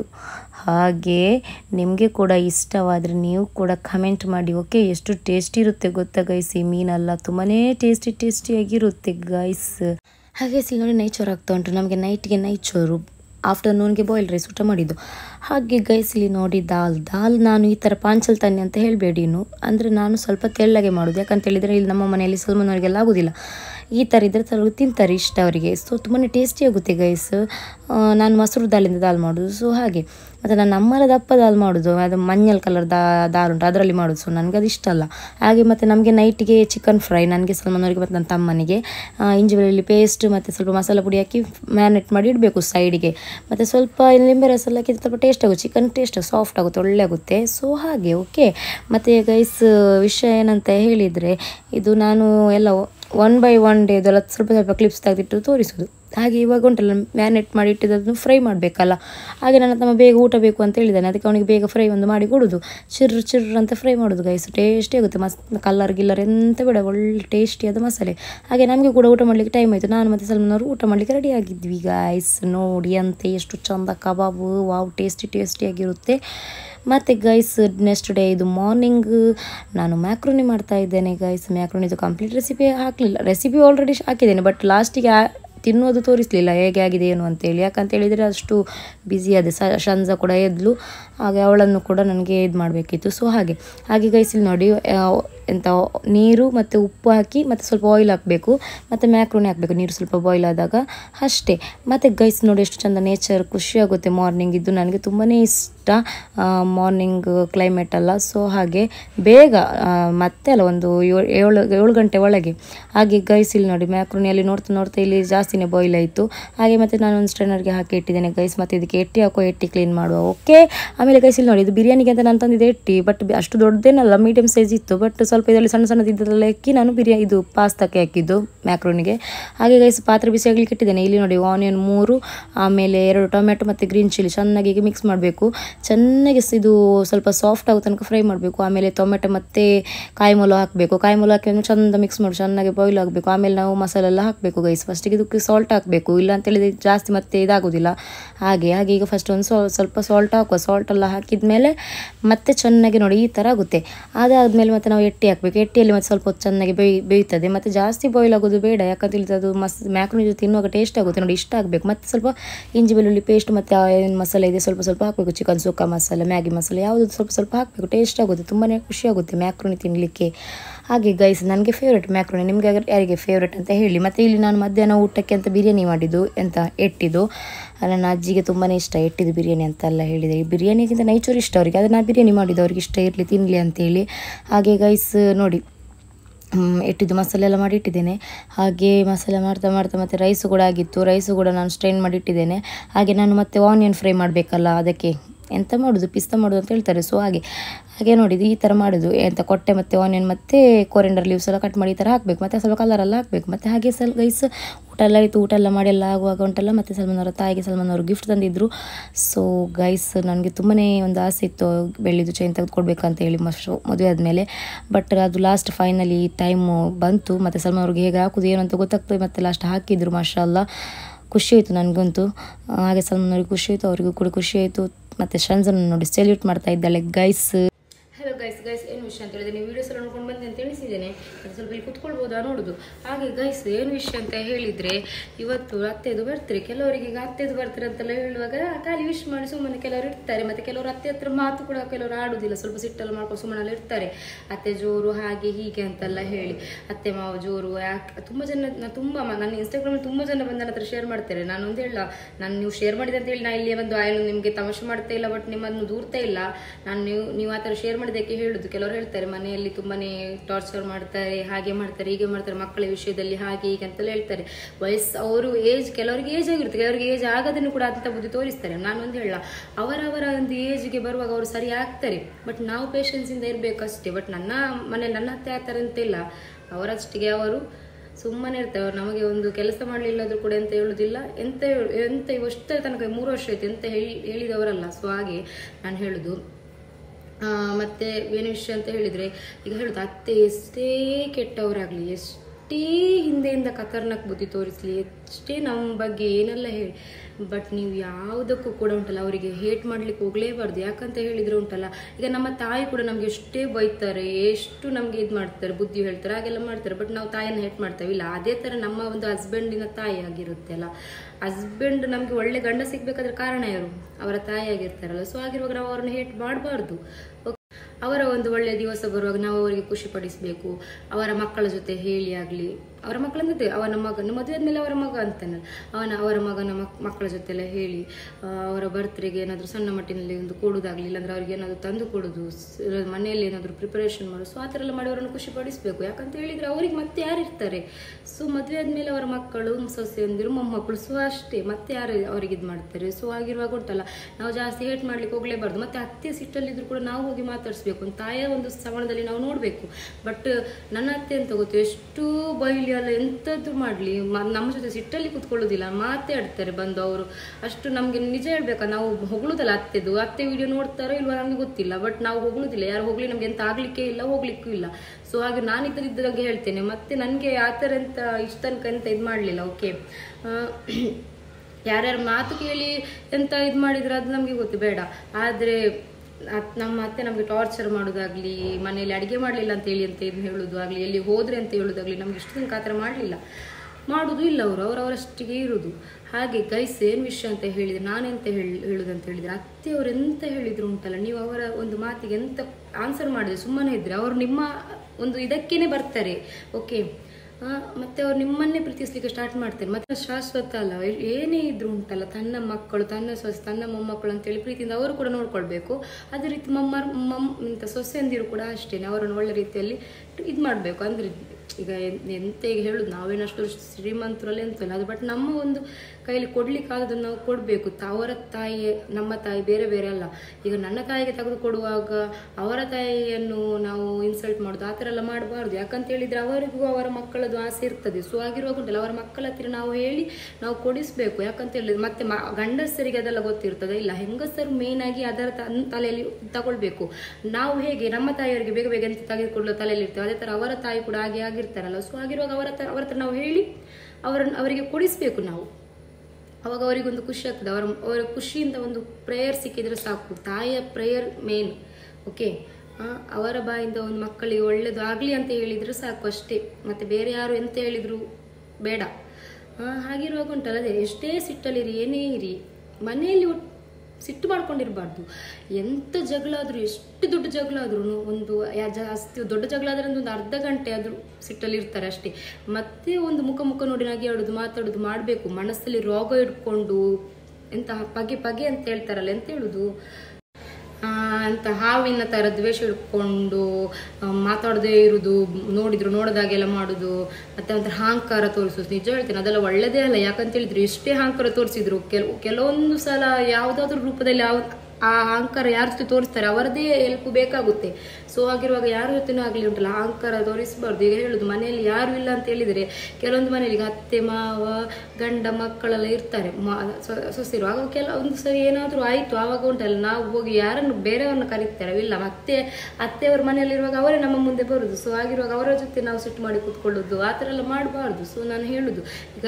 ಹಾಗೆ ನಿಮಗೆ ಕೂಡ ಇಷ್ಟವಾದರೆ ನೀವು ಕೂಡ ಕಮೆಂಟ್ ಮಾಡಿ. ಓಕೆ, ಎಷ್ಟು ಟೇಸ್ಟಿ ಇರುತ್ತೆ ಗೊತ್ತಾ ಗೈಸ್, ಈ ಮೀನೆಲ್ಲ ತುಂಬಾ ಟೇಸ್ಟಿಯಾಗಿರುತ್ತೆ ಗೈಸ್. ಹಾಗೆ ಇಲ್ಲಿ ನೋಡಿ ನೈಚೋರು ಆಗ್ತಾ ಉಂಟು. ನಮಗೆ ನೈಟ್ಗೆ ನೈಚೋರು, ಆಫ್ಟರ್ನೂನ್ಗೆ ಬಾಯ್ಲ್ ರೈಸ್ ಊಟ ಮಾಡಿದ್ದು. ಹಾಗೆ ಗೈಸ್, ಇಲ್ಲಿ ನೋಡಿ ದಾಲ್ ನಾನು ಈ ಥರ ಪಾಂಚಲ್ ತನ್ನಿ ಅಂತ ಹೇಳಬೇಡಿ ಇನ್ನು, ಅಂದರೆ ನಾನು ಸ್ವಲ್ಪ ತೆಳ್ಳಗೆ ಮಾಡೋದು. ಯಾಕಂತ ಹೇಳಿದರೆ ಇಲ್ಲಿ ನಮ್ಮ ಮನೆಯಲ್ಲಿ ಸಲ್ಮಾನವರಿಗೆಲ್ಲ ಆಗೋದಿಲ್ಲ, ಈ ಥರ ಇದ್ರೆ ತಿಂತಾರೆ ಇಷ್ಟ ಅವರಿಗೆ. ಸೊ ತುಂಬಾ ಟೇಸ್ಟಿ ಆಗುತ್ತೆ ಗೈಸ್. ನಾನು ಮೊಸರು ದಾಲಿಂದ ದಾಲ್ ಮಾಡೋದು. ಸೊ ಹಾಗೆ ಮತ್ತು ನನ್ನ ಅಮ್ಮನ ದಪ್ಪ ದಾಲ್ ಮಾಡೋದು, ಅದು ಮಂಜಲ್ ಕಲರ್ ದಾಲ್ ಉಂಟು ಅದರಲ್ಲಿ ಮಾಡೋದು. ಸೊ ನನಗೆ ಅದು ಇಷ್ಟ ಅಲ್ಲ. ಹಾಗೆ ಮತ್ತು ನಮಗೆ ನೈಟಿಗೆ ಚಿಕನ್ ಫ್ರೈ, ನನಗೆ ಸಲ್ಮಾನವರಿಗೆ ಮತ್ತು ನನ್ನ ತಮ್ಮನಿಗೆ ಇಂಜಿ ಬೆಳ್ಳುಳ್ಳಿ ಪೇಸ್ಟ್ ಮತ್ತು ಸ್ವಲ್ಪ ಮಸಾಲ ಪುಡಿ ಹಾಕಿ ಮ್ಯಾರಿನೇಟ್ ಮಾಡಿ ಇಡಬೇಕು ಸೈಡಿಗೆ. ಮತ್ತು ಸ್ವಲ್ಪ ಲಿಂಬೆ ರಸ ಎಲ್ಲ ಹಾಕಿದ್ರೆ ಸ್ವಲ್ಪ ಟೇಸ್ಟ್ ಆಗುತ್ತೆ, ಚಿಕನ್ ಟೇಸ್ಟ್ ಸಾಫ್ಟ್ ಆಗುತ್ತೆ, ಒಳ್ಳೆ ಆಗುತ್ತೆ. ಸೊ ಹಾಗೆ ಓಕೆ. ಮತ್ತು ಗೈಸ್, ವಿಷಯ ಏನಂತ ಹೇಳಿದರೆ, ಇದು ನಾನು ಎಲ್ಲ 1 by 1 ಡೇ ಅದೆಲ್ಲ ಸ್ವಲ್ಪ ಕ್ಲಿಪ್ಸ್ ತೆಗೆದಿಟ್ಟು ತೋರಿಸೋದು. ಹಾಗೆ ಇವಾಗ ಉಂಟಲ್ಲ, ಮ್ಯಾರಿನೇಟ್ ಮಾಡಿ ಇಟ್ಟಿದ್ದನ್ನು ಫ್ರೈ ಮಾಡಬೇಕಲ್ಲ. ಹಾಗೆ ನನ್ನ ತಮ್ಮ ಬೇಗ ಊಟ ಬೇಕು ಅಂತ ಹೇಳಿದ್ದಾನೆ, ಅದಕ್ಕೆ ಅವನಿಗೆ ಬೇಗ ಫ್ರೈ ಒಂದು ಮಾಡಿ ಕೊಡೋದು. ಚಿರ್ರು ಅಂತ ಫ್ರೈ ಮಾಡೋದು ಗೈಸ್, ಟೇಸ್ಟಿ ಆಗುತ್ತೆ. ಕಲ್ಲರ್ ಎಂತ ಬೇಡ, ಒಳ್ಳೆ ಟೇಸ್ಟಿಯಾದ ಮಸಾಲೆ. ಹಾಗೆ ನಮಗೆ ಕೂಡ ಊಟ ಮಾಡಲಿಕ್ಕೆ ಟೈಮ್ ಆಯಿತು. ನಾನು ಮತ್ತು ಸಲ್ಮಾನವರು ಊಟ ಮಾಡಲಿಕ್ಕೆ ರೆಡಿ ಆಗಿದ್ವಿ ಗೈಸ್. ನೋಡಿ ಅಂತೆ ಎಷ್ಟು ಚಂದ ಕಬಾಬು, ವಾವ್ ಟೇಸ್ಟಿಯಾಗಿರುತ್ತೆ. ಮತ್ತು ಗೈಸ್, ನೆಕ್ಸ್ಟ್ ಡೇ ಇದು ಮಾರ್ನಿಂಗ್ ನಾನು ಮ್ಯಾಕ್ರೋನಿ ಮಾಡ್ತಾ ಇದ್ದೇನೆ ಗೈಸ್. ಮ್ಯಾಕ್ರೋನಿದು ಕಂಪ್ಲೀಟ್ ರೆಸಿಪಿ ಹಾಕಲಿಲ್ಲ, ರೆಸಿಪಿ ಆಲ್ರೆಡಿ ಹಾಕಿದ್ದೇನೆ, ಬಟ್ ಲಾಸ್ಟಿಗೆ ತಿನ್ನೋದು ತೋರಿಸಲಿಲ್ಲ ಹೇಗೆ ಆಗಿದೆ ಏನು ಅಂತೇಳಿ. ಯಾಕಂತ ಹೇಳಿದರೆ ಅಷ್ಟು ಬ್ಯುಸಿ ಆದೆ. ಶಂಜ ಕೂಡ ಎದ್ಲು, ಹಾಗೆ ಅವಳನ್ನು ಕೂಡ ನನಗೆ ಇದು ಮಾಡಬೇಕಿತ್ತು. ಸೊ ಹಾಗೆ ಗೈಸ್, ಇಲ್ಲಿ ನೋಡಿ ಎಂಥ ನೀರು ಮತ್ತು ಉಪ್ಪು ಹಾಕಿ ಮತ್ತು ಸ್ವಲ್ಪ ಆಯಿಲ್ ಹಾಕಬೇಕು ಮತ್ತು ಮ್ಯಾಕ್ರೋನಿ ಹಾಕಬೇಕು, ನೀರು ಸ್ವಲ್ಪ ಬಾಯ್ಲ್ ಆದಾಗ ಅಷ್ಟೇ. ಮತ್ತು ಗೈಸ್ ನೋಡಿ ಎಷ್ಟು ಚಂದ ನೇಚರ್, ಖುಷಿಯಾಗುತ್ತೆ ಮಾರ್ನಿಂಗ್. ಇದು ನನಗೆ ತುಂಬಾ ಇಷ್ಟ ಮಾರ್ನಿಂಗ್ ಕ್ಲೈಮೇಟ್ ಅಲ್ಲ. ಸೊ ಹಾಗೆ ಬೇಗ ಮತ್ತೆ ಅಲ್ಲ, ಒಂದು 7 ಗಂಟೆ ಒಳಗೆ. ಹಾಗೆ ಗೈಸ್, ಇಲ್ಲಿ ನೋಡಿ ಮ್ಯಾಕ್ರೋನಿಯಲ್ಲಿ ನೋಡ್ತಾ ಇಲ್ಲಿ ಜಾಸ್ತಿನೇ ಬಾಯ್ಲ್ ಆಯಿತು. ಹಾಗೆ ಮತ್ತು ನಾನು ಒಂದು ಸ್ಟ್ರೈನರ್ಗೆ ಹಾಕಿ ಇಟ್ಟಿದ್ದೇನೆ ಗೈಸ್. ಮತ್ತು ಇದಕ್ಕೆ ಎಟ್ಟಿ ಕ್ಲೀನ್ ಮಾಡುವ. ಓಕೆ. ಆಮೇಲೆ ಗೈಸ್, ಇಲ್ಲಿ ನೋಡಿ ಇದು ಬಿರಿಯಾನಿಗೆ ಅಂತ ನಾನು ತಂದಿದ್ದೆ ಎಟ್ಟಿ, ಬಟ್ ಅಷ್ಟು ದೊಡ್ಡದೇನಲ್ಲ, ಮೀಡಿಯಮ್ ಸೈಜ್ ಇತ್ತು. ಬಟ್ ಸ್ವಲ್ಪ ಇದರಲ್ಲಿ ಸಣ್ಣ ಸಣ್ಣದಿದ್ದೆಲ್ಲ ಹಾಕಿ ನಾನು ಇದು ಪಾಸ್ತಾಕ್ಕೆ ಹಾಕಿದ್ದು ಮ್ಯಾಕ್ರೋನಿಗೆ. ಹಾಗೆ ಗೈಸ್ ಪಾತ್ರೆ ಬಿಸಿ ಆಗಲಿಕ್ಕೆ ಇಟ್ಟಿದ್ದೇನೆ. ಇಲ್ಲಿ ನೋಡಿ ಆನಿಯನ್ 3, ಆಮೇಲೆ 2 ಟೊಮೆಟೊ ಮತ್ತು ಗ್ರೀನ್ ಚಿಲ್ಲಿ ಚೆನ್ನಾಗಿ ಮಿಕ್ಸ್ ಮಾಡಬೇಕು. ಚೆನ್ನಾಗಿ ಇದು ಸ್ವಲ್ಪ ಸಾಫ್ಟ್ ಆಗೋ ತನಕ ಫ್ರೈ ಮಾಡಬೇಕು. ಆಮೇಲೆ ಟೊಮೆಟೊ ಮತ್ತು ಕಾಯಿ ಮೊಲ ಹಾಕಬೇಕು. ಕಾಯಿ ಮೊಲ ಹಾಕಿ ಚೆಂದ ಮಿಕ್ಸ್ ಮಾಡಿ ಚೆನ್ನಾಗಿ ಬಾಯ್ಲ್ ಆಗಬೇಕು. ಆಮೇಲೆ ನಾವು ಮಸಾಲೆ ಎಲ್ಲ ಹಾಕಬೇಕು ಗೈಸ್. ಫಸ್ಟಿಗೆ ಇದಕ್ಕೆ ಸಾಲ್ಟ್ ಹಾಕಬೇಕು, ಇಲ್ಲ ಅಂತೇಳಿದ್ರೆ ಜಾಸ್ತಿ ಮತ್ತೆ ಇದಾಗೋದಿಲ್ಲ. ಹಾಗೆ ಈಗ ಫಸ್ಟ್ ಒಂದು ಸ್ವಲ್ಪ ಸಾಲ್ಟ್ ಹಾಕುವ. ಸಾಲ್ಟ್ ಎಲ್ಲ ಹಾಕಿದ ಮೇಲೆ ಮತ್ತೆ ಚೆನ್ನಾಗಿ ನೋಡಿ ಈ ಥರ ಆಗುತ್ತೆ. ಅದಾದಮೇಲೆ ಮತ್ತೆ ನಾವು ಎಟ್ಟಿ ಹಾಕಬೇಕು. ಎಟ್ಟಿಯಲ್ಲಿ ಮತ್ತೆ ಸ್ವಲ್ಪ ಹೊತ್ತು ಚೆನ್ನಾಗಿ ಬೇಯ್ತದೆ. ಮತ್ತು ಜಾಸ್ತಿ ಬಾಯ್ಲ್ ಆಗೋದು ಬೇಡ, ಯಾಕಂತೇಳಿದ್ರೆ ಅದು ಮ್ಯಾಕ್ರೋನಿ ಜೊತೆ ತಿನ್ನುವಾಗ ಟೇಸ್ಟ್ ಆಗುತ್ತೆ ನೋಡಿ, ಇಷ್ಟ ಆಗಬೇಕು. ಮತ್ತು ಸ್ವಲ್ಪ ಇಂಜಿ ಬೆಳ್ಳುಳ್ಳಿ ಪೇಸ್ಟ್ ಮತ್ತು ಏನು ಮಸಾಲೆ ಇದೆ ಸ್ವಲ್ಪ ಹಾಕಬೇಕು. ಚಿಕನ್ ಸುಕ್ಕ ಮಸಾಲೆ, ಮ್ಯಾಗಿ ಮಸಾಲೆ ಯಾವುದು ಸ್ವಲ್ಪ ಹಾಕಬೇಕು. ಟೇಸ್ಟ್ ಆಗುತ್ತೆ, ತುಂಬಾ ಖುಷಿ ಆಗುತ್ತೆ ಮ್ಯಾಕ್ರೋನಿ ತಿನ್ನಲಿಕ್ಕೆ. ಹಾಗೆ ಗೈಸ್ ನನಗೆ ಫೇವ್ರೇಟ್ ಮ್ಯಾಕ್ರೋನಿ, ನಿಮಗೆ ಯಾರಿಗೆ ಫೇವ್ರೇಟ್ ಅಂತ ಹೇಳಿ. ಮತ್ತು ಇಲ್ಲಿ ನಾನು ಮಧ್ಯಾಹ್ನ ಊಟಕ್ಕೆ ಅಂತ ಬಿರಿಯಾನಿ ಮಾಡಿದ್ದು, ಎಟ್ಟಿದ್ದು. ನನ್ನ ಅಜ್ಜಿಗೆ ತುಂಬಾ ಇಷ್ಟ ಎಟ್ಟಿದ್ದು ಬಿರಿಯಾನಿ ಅಂತೆಲ್ಲ ಹೇಳಿದೆ. ಈ ಬಿರಿಯಾನಿಗಿಂತ ನೈಚೂರು ಇಷ್ಟ ಅವರಿಗೆ, ಅದು ನಾನು ಬಿರಿಯಾನಿ ಮಾಡಿದ್ದು ಅವ್ರಿಗೆ ಇಷ್ಟ ಇರಲಿ ತಿನ್ನಲಿ ಅಂತೇಳಿ. ಹಾಗೆ ಗೈಸ್ ನೋಡಿ ಎಟ್ಟಿದ್ದು ಮಸಾಲೆ ಎಲ್ಲ ಮಾಡಿ ಇಟ್ಟಿದ್ದೇನೆ. ಹಾಗೆ ಮಸಾಲೆ ಮಾಡ್ತಾ ಮತ್ತು ರೈಸು ಕೂಡ ಆಗಿತ್ತು. ರೈಸು ಕೂಡ ನಾನು ಸ್ಟ್ರೈನ್ ಮಾಡಿ ಇಟ್ಟಿದ್ದೇನೆ. ಹಾಗೆ ನಾನು ಮತ್ತೆ ಆನಿಯನ್ ಫ್ರೈ ಮಾಡಬೇಕಲ್ಲ, ಅದಕ್ಕೆ ಎಂತ ಮಾಡೋದು ಪಿಸ್ತಾ ಮಾಡೋದು ಅಂತ ಹೇಳ್ತಾರೆ. ಸೊ ಹಾಗೆ ನೋಡಿದ್ದು ಈ ಥರ ಮಾಡೋದು. ಕೊಟ್ಟೆ ಮತ್ತು ಆನಿಯನ್ ಮತ್ತು ಕೊರೆಂಡರ್ ಲೀವ್ಸ್ ಎಲ್ಲ ಕಟ್ ಮಾಡಿ ಈ ಥರ ಹಾಕಬೇಕು. ಮತ್ತು ಸ್ವಲ್ಪ ಕಲರೆಲ್ಲ ಹಾಕಬೇಕು. ಮತ್ತು ಹಾಗೆ ಗೈಸ್ ಊಟ ಎಲ್ಲ ಆಯಿತು. ಊಟ ಎಲ್ಲ ಮಾಡಿ ಎಲ್ಲ ಆಗುವಾಗ ಉಂಟಲ್ಲ, ಮತ್ತು ಸಲ್ಮಾನ್ ತಾಯಿಗೆ ಸಲ್ಮಾನ್ ಅವರು ಗಿಫ್ಟ್ ತಂದಿದ್ದರು. ಸೊ ಗೈಸ್ ನನಗೆ ತುಂಬಾ ಒಂದು ಆಸೆ ಇತ್ತು ಬೆಳ್ಳಿದು ಚೈನ್ ತೆಗೆದುಕೊಡ್ಬೇಕಂತ ಹೇಳಿ ಮದುವೆ ಆದಮೇಲೆ. ಬಟ್ ಅದು ಲಾಸ್ಟ್ ಫೈನಲಿ ಟೈಮು ಬಂತು. ಮತ್ತು ಸಲ್ಮಾನ್ ಅವ್ರಿಗೆ ಹೇಗೆ ಹಾಕೋದು ಏನು ಅಂತ ಗೊತ್ತಾಗ್ತದೆ. ಮತ್ತು ಲಾಸ್ಟ್ ಹಾಕಿದ್ರು ಮಾಷಾಅಲ್ಲಾ. ಖುಷಿ ಆಯಿತು ನನಗಂತೂ. ಹಾಗೆ ಸಲ್ಮಾನ್ ಅವ್ರಿಗೆ ಖುಷಿ ಆಯಿತು, ಅವರಿಗೂ ಕೂಡ ಖುಷಿ ಆಯಿತು. ಮತ್ತು ಶಂಜನ್ ನೋಡಿ ಸೆಲ್ಯೂಟ್ ಮಾಡ್ತಾ ಇದ್ದಾಳೆ ಗೈಸ್. ಹಲೋ ಗೈಸ್ ಏನು ವಿಷಯ ಅಂತ ಹೇಳಿದ್ರೆ, ನೀವು ವೀಡಿಯೋಸ್ ಎಲ್ಲ ನೋಡ್ಕೊಂಡು ಬಂದೆ ಅಂತ ತಿಳಿಸಿದ್ದೇನೆ. ಅದು ಸ್ವಲ್ಪ ಇಲ್ಲಿ ಕುತ್ಕೊಳ್ಬೋದಾ ನೋಡೋದು. ಹಾಗೆ ಗೈಸ್ ಏನು ವಿಷಯ ಅಂತ ಹೇಳಿದರೆ, ಇವತ್ತು ಅತ್ತೆದು ಬರ್ತಾರೆ. ಕೆಲವರಿಗೆ ಈಗ ಅತ್ತೆದು ಬರ್ತಾರೆ ಅಂತೆಲ್ಲ ಹೇಳುವಾಗ ಖಾಲಿ ವಿಶ್ ಮಾಡಿ ಸುಮ್ಮನೆ ಕೆಲವರು ಇರ್ತಾರೆ. ಮತ್ತು ಕೆಲವರು ಅತ್ತೆ ಹತ್ರ ಮಾತು ಕೂಡ ಕೆಲವರು ಆಡೋದಿಲ್ಲ, ಸ್ವಲ್ಪ ಸಿಟ್ಟೆಲ್ಲ ಮಾಡ್ಕೊಂಡು ಸುಮ್ಮನೆಲ್ಲ ಇರ್ತಾರೆ. ಅತ್ತೆ ಜೋರು ಹಾಗೆ ಹೀಗೆ ಅಂತೆಲ್ಲ ಹೇಳಿ, ಅತ್ತೆ ಮಾವ ಜೋರು ಯಾಕೆ. ತುಂಬ ಜನ ನನ್ನ ಇನ್ಸ್ಟಾಗ್ರಾಮಲ್ಲಿ ತುಂಬ ಜನ ಬಂದು ನನ್ನ ಹತ್ರ ಶೇರ್ ಮಾಡ್ತಾರೆ. ನಾನೊಂದು ಹೇಳ, ನೀವು ಶೇರ್ ಮಾಡಿದೆ ಅಂತ ಹೇಳಿ ನಾನು ಇಲ್ಲಿ ಬಂದು ಆಯ್ಲು ನಿಮಗೆ ತಮಾಷೆ ಮಾಡ್ತಾ ಇಲ್ಲ, ಬಟ್ ನಿಮ್ಮನ್ನು ದೂರ್ತಾ ಇಲ್ಲ. ನೀವು ಆ ಥರ ಶೇರ್ ಮಾಡಿದ್ದಕ್ಕೆ ಹೇಳುದು. ಕೆಲವರು ಹೇಳ್ತಾರೆ ಮನೆಯಲ್ಲಿ ತುಂಬಾನೇ ಟಾರ್ಚರ್ ಮಾಡ್ತಾರೆ, ಹಾಗೆ ಮಾಡ್ತಾರೆ ಹೀಗೆ ಮಾಡ್ತಾರೆ, ಮಕ್ಕಳ ವಿಷಯದಲ್ಲಿ ಹಾಗೆ ಹೀಗೆ ಅಂತೆಲ್ಲ ಹೇಳ್ತಾರೆ. ಅವರು ಕೆಲವರಿಗೆ ಏಜ್ ಆಗಿರುತ್ತೆ, ಕೆಲವರಿಗೆ ಏಜ್ ಆಗದನ್ನು ಕೂಡ ಅಂತ ಬುದ್ಧಿ ತೋರಿಸ್ತಾರೆ. ನಾನೊಂದು ಹೇಳ, ಅವರವರ ಒಂದು ಏಜ್ಗೆ ಬರುವಾಗ ಅವರು ಸರಿ ಆಗ್ತಾರೆ. ಬಟ್ ನಾವು ಪೇಷನ್ಸಿಂದ ಇರಬೇಕಷ್ಟೇ. ಬಟ್ ನನ್ನ ಮನೆ ನನ್ನ ಅತ್ತೆ ಆ ಥರ ಅಂತ ಇಲ್ಲ, ಅವರಷ್ಟಿಗೆ ಅವರು ಸುಮ್ಮನೆ ಇರ್ತಾರೆ. ನಮಗೆ ಒಂದು ಕೆಲಸ ಮಾಡಲಿಲ್ಲಾದ್ರೂ ಕೂಡ ಎಂತ ಹೇಳುದಿಲ್ಲ, ಎಂತ ಇವಷ್ಟರ ತನಕ 3 ವರ್ಷ ಆಯ್ತು ಎಂತ ಹೇಳಿದವರಲ್ಲ. ಸೊ ಹಾಗೆ ನಾನು ಹೇಳುದು. ಮತ್ತೆ ಏನು ವಿಷಯ ಅಂತ ಹೇಳಿದರೆ, ಈಗ ಹೇಳುದು ಅತ್ತೆ ಎಷ್ಟೇ ಕೆಟ್ಟವರಾಗಲಿ, ಎಷ್ಟೇ ಹಿಂದೆಯಿಂದ ಖತರ್ನಾಕ್ ಬುದ್ಧಿ ತೋರಿಸಲಿ, ಎಷ್ಟೇ ನಮ್ಮ ಬಗ್ಗೆ ಏನೆಲ್ಲ ಹೇಳಿ, ಬಟ್ ನೀವು ಯಾವುದಕ್ಕೂ ಕೂಡ ಉಂಟಲ್ಲ ಅವರಿಗೆ ಹೇಟ್ ಮಾಡ್ಲಿಕ್ಕೆ ಹೋಗಲೇಬಾರ್ದು. ಯಾಕಂತ ಹೇಳಿದರೆ ಉಂಟಲ್ಲ, ಈಗ ನಮ್ಮ ತಾಯಿ ಕೂಡ ನಮಗೆ ಎಷ್ಟೇ ಬೈತಾರೆ, ಎಷ್ಟು ನಮಗೆ ಇದು ಮಾಡ್ತಾರೆ, ಬುದ್ಧಿ ಹೇಳ್ತಾರೆ, ಹಾಗೆಲ್ಲ ಮಾಡ್ತಾರೆ. ಬಟ್ ನಾವು ತಾಯಿಯನ್ನು ಹೇಟ್ ಮಾಡ್ತೇವೆ ಇಲ್ಲ. ಅದೇ ಥರ ನಮ್ಮ ಒಂದು ಹಸ್ಬೆಂಡಿನ ತಾಯಿ ಆಗಿರುತ್ತೆ ಅಲ್ಲ, ಹಸ್ಬೆಂಡ್ ನಮಗೆ ಒಳ್ಳೆ ಗಂಡ ಸಿಗಬೇಕಾದ್ರೆ ಕಾರಣ ಯಾರು? ಅವರ ತಾಯಿ ಆಗಿರ್ತಾರಲ್ಲ. ಸೊ ಆಗಿರುವಾಗ ನಾವು ಅವ್ರನ್ನ ಹೇಟ್ ಮಾಡಬಾರ್ದು. ಅವರ ಒಂದು ಒಳ್ಳೆಯ ದಿವಸ ಬರುವಾಗ ನಾವು ಅವರಿಗೆ ಖುಷಿ ಪಡಿಸಬೇಕು. ಅವರ ಮಕ್ಕಳ ಜೊತೆ ಹೇಳಿ ಆಗಲಿ, ಅವರ ಮಕ್ಕಳಂದ್ರೆ ಅವನ ಮಗನ ಮದುವೆ ಆದಮೇಲೆ ಅವರ ಮಗ ಅಂತಾನೆ, ಅವರ ಮಗನ ಮಕ್ಕಳ ಜೊತೆ ಎಲ್ಲ ಹೇಳಿ, ಅವರ ಬರ್ತ್ಡೇಗೆ ಏನಾದರೂ ಸಣ್ಣ ಮಟ್ಟಿನಲ್ಲಿ ಒಂದು ಕೊಡೋದಾಗಲಿ, ಇಲ್ಲಾಂದ್ರೆ ಅವ್ರಿಗೆ ಏನಾದರೂ ತಂದು ಕೊಡೋದು, ಮನೆಯಲ್ಲಿ ಏನಾದರೂ ಪ್ರಿಪರೇಷನ್ ಮಾಡೋದು. ಸೊ ಆ ಥರ ಎಲ್ಲ ಮಾಡಿ ಅವರನ್ನು ಖುಷಿ ಪಡಿಸಬೇಕು. ಯಾಕಂತ ಹೇಳಿದರೆ ಅವ್ರಿಗೆ ಮತ್ತೆ ಯಾರು ಇರ್ತಾರೆ? ಸೊ ಮದುವೆ ಆದಮೇಲೆ ಅವರ ಮಕ್ಕಳು, ಸೊಸೆಯಂದಿರು, ಮೊಮ್ಮಕ್ಕಳು, ಸೊ ಅಷ್ಟೇ, ಮತ್ತೆ ಯಾರು ಅವ್ರಿಗೆ ಇದು ಮಾಡ್ತಾರೆ? ಸೊ ಆಗಿರುವಾಗ ಉಂಟಲ್ಲ, ನಾವು ಜಾಸ್ತಿ ಹೇಟ್ ಮಾಡ್ಲಿಕ್ಕೆ ಹೋಗಲೇಬಾರ್ದು. ಮತ್ತು ಅತ್ತೆ ಸಿಟ್ಟಲ್ಲಿದ್ರು ಕೂಡ ನಾವು ಹೋಗಿ ಮಾತಾಡಿಸ್ಬೇಕು, ತಾಯಿಯ ಒಂದು ಸವಣದಲ್ಲಿ ನಾವು ನೋಡಬೇಕು. ಬಟ್ ನನ್ನ ಅತ್ತೆ ಅಂತ ಗೊತ್ತು, ಎಷ್ಟು ಬೈಲಿ ಅಲ್ಲ ಎಂಥದ್ದು ಮಾಡಲಿ ನಮ್ಮ ಜೊತೆ ಸಿಟ್ಟಲ್ಲಿ ಕೂತ್ಕೊಳ್ಳೋದಿಲ್ಲ, ಮಾತಾಡ್ತಾರೆ ಬಂದು ಅವರು. ಅಷ್ಟು ನಮಗೆ ನಿಜ ಹೇಳ್ಬೇಕಾ, ನಾವು ಹೊಗಳುದಲ್ಲ ಅತ್ತೆದು. ಅತ್ತೆ ವಿಡಿಯೋ ನೋಡ್ತಾರೋ ಇಲ್ವಾ ನಮಗೆ ಗೊತ್ತಿಲ್ಲ, ಬಟ್ ನಾವು ಹೊಗಳುದಿಲ್ಲ. ಯಾರು ಹೋಗ್ಲಿ ನಮ್ಗೆ ಎಂತ ಆಗ್ಲಿಕ್ಕೆ ಇಲ್ಲ, ಹೋಗ್ಲಿಕ್ಕೂ ಇಲ್ಲ. ಸೊ ಹಾಗೆ ನಾನಿದ್ದದಿದ್ದಂಗೆ ಹೇಳ್ತೇನೆ. ಮತ್ತೆ ನನಗೆ ಆ ಥರ ಎಂತ ಇಷ್ಟ ತನಕ ಎಂತ ಇದು ಮಾಡಲಿಲ್ಲ. ಓಕೆ, ಯಾರ್ಯಾರು ಮಾತು ಕೇಳಿ ಎಂತ ಇದು ಮಾಡಿದ್ರೆ ಅದು ನಮಗೆ ಗೊತ್ತು, ಬೇಡ. ಆದರೆ ನಮ್ಮ ಅತ್ತೆ ನಮಗೆ ಟಾರ್ಚರ್ ಮಾಡೋದಾಗ್ಲಿ, ಮನೆಯಲ್ಲಿ ಅಡುಗೆ ಮಾಡಲಿಲ್ಲ ಅಂತ ಹೇಳಿ ಅಂತ ಇದು ಹೇಳೋದು ಆಗಲಿ, ಎಲ್ಲಿ ಹೋದ್ರೆ ಅಂತ ಹೇಳೋದಾಗ್ಲಿ, ನಮ್ಗೆ ಇಷ್ಟು ತನಕ ಆ ಥರ ಮಾಡಲಿಲ್ಲ, ಮಾಡೋದು ಇಲ್ಲ. ಅವರವರಷ್ಟಿಗೆ ಇರೋದು. ಹಾಗೆ ಗೈಸ್ ಏನು ವಿಷಯ ಅಂತ ಹೇಳಿದರೆ, ನಾನೆಂತ ಹೇಳೋದಂತ ಹೇಳಿದರೆ, ಅತ್ತೆಯವರು ಎಂತ ಹೇಳಿದ್ರು ಉಂಟಲ್ಲ, ನೀವು ಅವರ ಒಂದು ಮಾತಿಗೆ ಎಂತ ಆನ್ಸರ್ ಮಾಡಿದ್ರೆ ಸುಮ್ಮನೆ ಇದ್ದರೆ ಅವರು ನಿಮ್ಮ ಒಂದು ಇದಕ್ಕೇನೆ ಬರ್ತಾರೆ. ಓಕೆ, ಮತ್ತೆ ಅವ್ರು ನಿಮ್ಮನ್ನೇ ಪ್ರೀತಿಸ್ಲಿಕ್ಕೆ ಸ್ಟಾರ್ಟ್ ಮಾಡ್ತಾರೆ. ಮತ್ತೆ ಶಾಶ್ವತ ಅಲ್ಲ, ಏನೇ ಇದ್ರು ಉಂಟಲ್ಲ, ತನ್ನ ಮಕ್ಕಳು, ತನ್ನ ಸೊಸೆ, ತನ್ನ ಮೊಮ್ಮಕ್ಕಳು ಅಂತೇಳಿ ಪ್ರೀತಿಯಿಂದ ಅವರು ಕೂಡ ನೋಡ್ಕೊಳ್ಬೇಕು. ಅದೇ ರೀತಿ ಇಂಥ ಸೊಸೆಯಂದಿರು ಕೂಡ ಅಷ್ಟೇ, ಅವರನ್ನು ಒಳ್ಳೆ ರೀತಿಯಲ್ಲಿ ಇದು ಮಾಡಬೇಕು. ಅಂದರೆ ಈಗ ಎಂತ ಈಗ ಹೇಳುದು, ನಾವೇನಷ್ಟು ಶ್ರೀಮಂತರಲ್ಲಿ ಎಂತಲ್ಲ ಅದು, ಬಟ್ ನಮ್ಮ ಒಂದು ಕೈಯಲ್ಲಿ ಕೊಡ್ಲಿಕ್ಕಾದದನ್ನು ನಾವು ಕೊಡಬೇಕು. ಅವರ ತಾಯಿ ನಮ್ಮ ತಾಯಿ ಬೇರೆ ಬೇರೆ ಅಲ್ಲ. ಈಗ ನನ್ನ ತಾಯಿಗೆ ತೆಗೆದು ಕೊಡುವಾಗ ಅವರ ತಾಯಿಯನ್ನು ನಾವು ಇನ್ಸಲ್ಟ್ ಮಾಡೋದು ಆ ಥರ ಎಲ್ಲ ಮಾಡಬಾರ್ದು. ಯಾಕಂತ ಹೇಳಿದ್ರೆ ಅವರಿಗೂ ಅವರ ಮಕ್ಕಳದ್ದು ಆಸೆ ಇರ್ತದೆ. ಸೊ ಆಗಿರುವಾಗ ಉಂಟಲ್ಲ ಅವರ ಮಕ್ಕಳ ಹತ್ತಿರ ನಾವು ಹೇಳಿ ನಾವು ಕೊಡಿಸ್ಬೇಕು. ಯಾಕಂತ ಹೇಳಿದ್ರೆ ಮತ್ತೆ ಗಂಡಸರಿಗೆ ಅದೆಲ್ಲ ಗೊತ್ತಿರ್ತದೆ ಇಲ್ಲ, ಹೆಂಗಸರು ಮೇನ್ ಆಗಿ ಅದರ ತಲೆಯಲ್ಲಿ ತಗೊಳ್ಬೇಕು. ನಾವು ಹೇಗೆ ನಮ್ಮ ತಾಯಿಯವರಿಗೆ ಬೇಗ ಬೇಗ ಅಂತ ತೆಗೆದುಕೊಳ್ಳೋ ತಲೆಯಲ್ಲಿ ಇರ್ತೇವೆ, ಅದೇ ತರ ಅವರ ತಾಯಿ ಕೂಡ ಹಾಗೆ ಆಗಿರ್ತಾರಲ್ಲ. ಸೊ ಆಗಿರುವಾಗ ಅವರ ಹತ್ರ ನಾವು ಹೇಳಿ ಅವರಿಗೆ ಕೊಡಿಸ್ಬೇಕು ನಾವು. ಅವಾಗ ಅವರಿಗೊಂದು ಖುಷಿ ಆಗ್ತದೆ. ಅವರ ಖುಷಿಯಿಂದ ಒಂದು ಪ್ರೇಯರ್ ಸಿಕ್ಕಿದ್ರೆ ಸಾಕು. ತಾಯಿಯ ಪ್ರೇಯರ್ ಮೇನ್. ಓಕೆ, ಅವರ ಬಾಯಿಂದ ಒಂದು ಮಕ್ಕಳಿಗೆ ಒಳ್ಳೇದು ಆಗ್ಲಿ ಅಂತ ಹೇಳಿದ್ರೆ ಸಾಕು ಅಷ್ಟೇ. ಮತ್ತೆ ಬೇರೆ ಯಾರು ಎಂತ ಹೇಳಿದ್ರು ಬೇಡ. ಹಾಗಿರುವಾಗ ಉಂಟಲ್ಲ, ಅದೇ ಎಷ್ಟೇ ಸಿಟ್ಟಲ್ಲಿರಿ ಏನೇ ಇರಿ ಮನೆಯಲ್ಲಿ ಸಿಟ್ಟು ಮಾಡ್ಕೊಂಡಿರ್ಬಾರ್ದು. ಎಂತ ಜಗಳ ಆದ್ರೂ, ಎಷ್ಟು ದೊಡ್ಡ ಜಗಳ ಆದ್ರೂ, ಒಂದು ಜಾಸ್ತಿ ದೊಡ್ಡ ಜಗಳ ಆದ್ರೆ ಒಂದು ಅರ್ಧ ಗಂಟೆ ಆದ್ರೂ ಸಿಟ್ಟಲ್ಲಿ ಇರ್ತಾರೆ ಅಷ್ಟೇ. ಮತ್ತೆ ಒಂದು ಮುಖ ನೋಡಿ ನಗೆ ಆಡೋದು ಮಾತಾಡೋದು ಮಾಡ್ಬೇಕು. ಮನಸ್ಸಲ್ಲಿ ರೋಗ ಇಟ್ಕೊಂಡು ಎಂತ ಪಗೆ ಅಂತ ಹೇಳ್ತಾರಲ್ಲ, ಎಂತ ಹೇಳುದು, ಅಂತ ಹಾವಿನ ತರ ದ್ವೇಷ ಇಟ್ಕೊಂಡು ಮಾತಾಡದೇ ಇರುದು, ನೋಡಿದ್ರು ನೋಡದಾಗೆಲ್ಲ ಮಾಡುದು, ಮತ್ತೆ ಒಂಥರ ಅಹಂಕಾರ ತೋರಿಸೋದು. ನಿಜ ಹೇಳ್ತೇನೆ, ಅದೆಲ್ಲ ಒಳ್ಳೇದೇ ಅಲ್ಲ. ಯಾಕಂತ ಹೇಳಿದ್ರು ಎಷ್ಟೇ ಅಹಂಕಾರ ತೋರಿಸಿದ್ರು ಕೆಲವೊಂದು ಸಲ ಯಾವ್ದಾದ್ರು ರೂಪದಲ್ಲಿ ಆ ಅಹಂಕಾರ ಯಾರ ಜೊತೆ ತೋರಿಸ್ತಾರೆ ಅವರದೇ ಹೆಲ್ಪ್ ಬೇಕಾಗುತ್ತೆ. ಸೊ ಆಗಿರುವಾಗ ಯಾರ ಜೊತೆನೂ ಆಗ್ಲಿ ಉಂಟಲ್ಲ ಅಹಂಕಾರ ತೋರಿಸಬಾರ್ದು. ಈಗ ಹೇಳುದು ಮನೆಯಲ್ಲಿ ಯಾರು ಇಲ್ಲ ಅಂತ ಹೇಳಿದ್ರೆ ಕೆಲವೊಂದು ಮನೆಯಲ್ಲಿ ಅತ್ತೆ ಮಾವ ಗಂಡ ಮಕ್ಕಳೆಲ್ಲ ಇರ್ತಾರೆ, ಸೊಸೆರು. ಆಗ ಕೆಲವೊಂದು ಸರಿ ಏನಾದ್ರು ಆಯ್ತು ಆವಾಗ ಉಂಟಲ್ಲ ನಾವು ಹೋಗಿ ಯಾರನ್ನು ಬೇರೆಯವ್ರನ್ನ ಕರೀತಾರೆ ಇಲ್ಲ, ಅತ್ತೆಯವ್ರ ಮನೆಯಲ್ಲಿರುವಾಗ ಅವರೇ ನಮ್ಮ ಮುಂದೆ ಬರುದು. ಸೊ ಆಗಿರುವಾಗ ಅವರ ಜೊತೆ ನಾವು ಸಿಟ್ಟು ಮಾಡಿ ಕೂತ್ಕೊಳ್ಳೋದು ಆ ಥರ ಎಲ್ಲ ಮಾಡಬಾರ್ದು. ಸೊ ನಾನು ಹೇಳುದು ಈಗ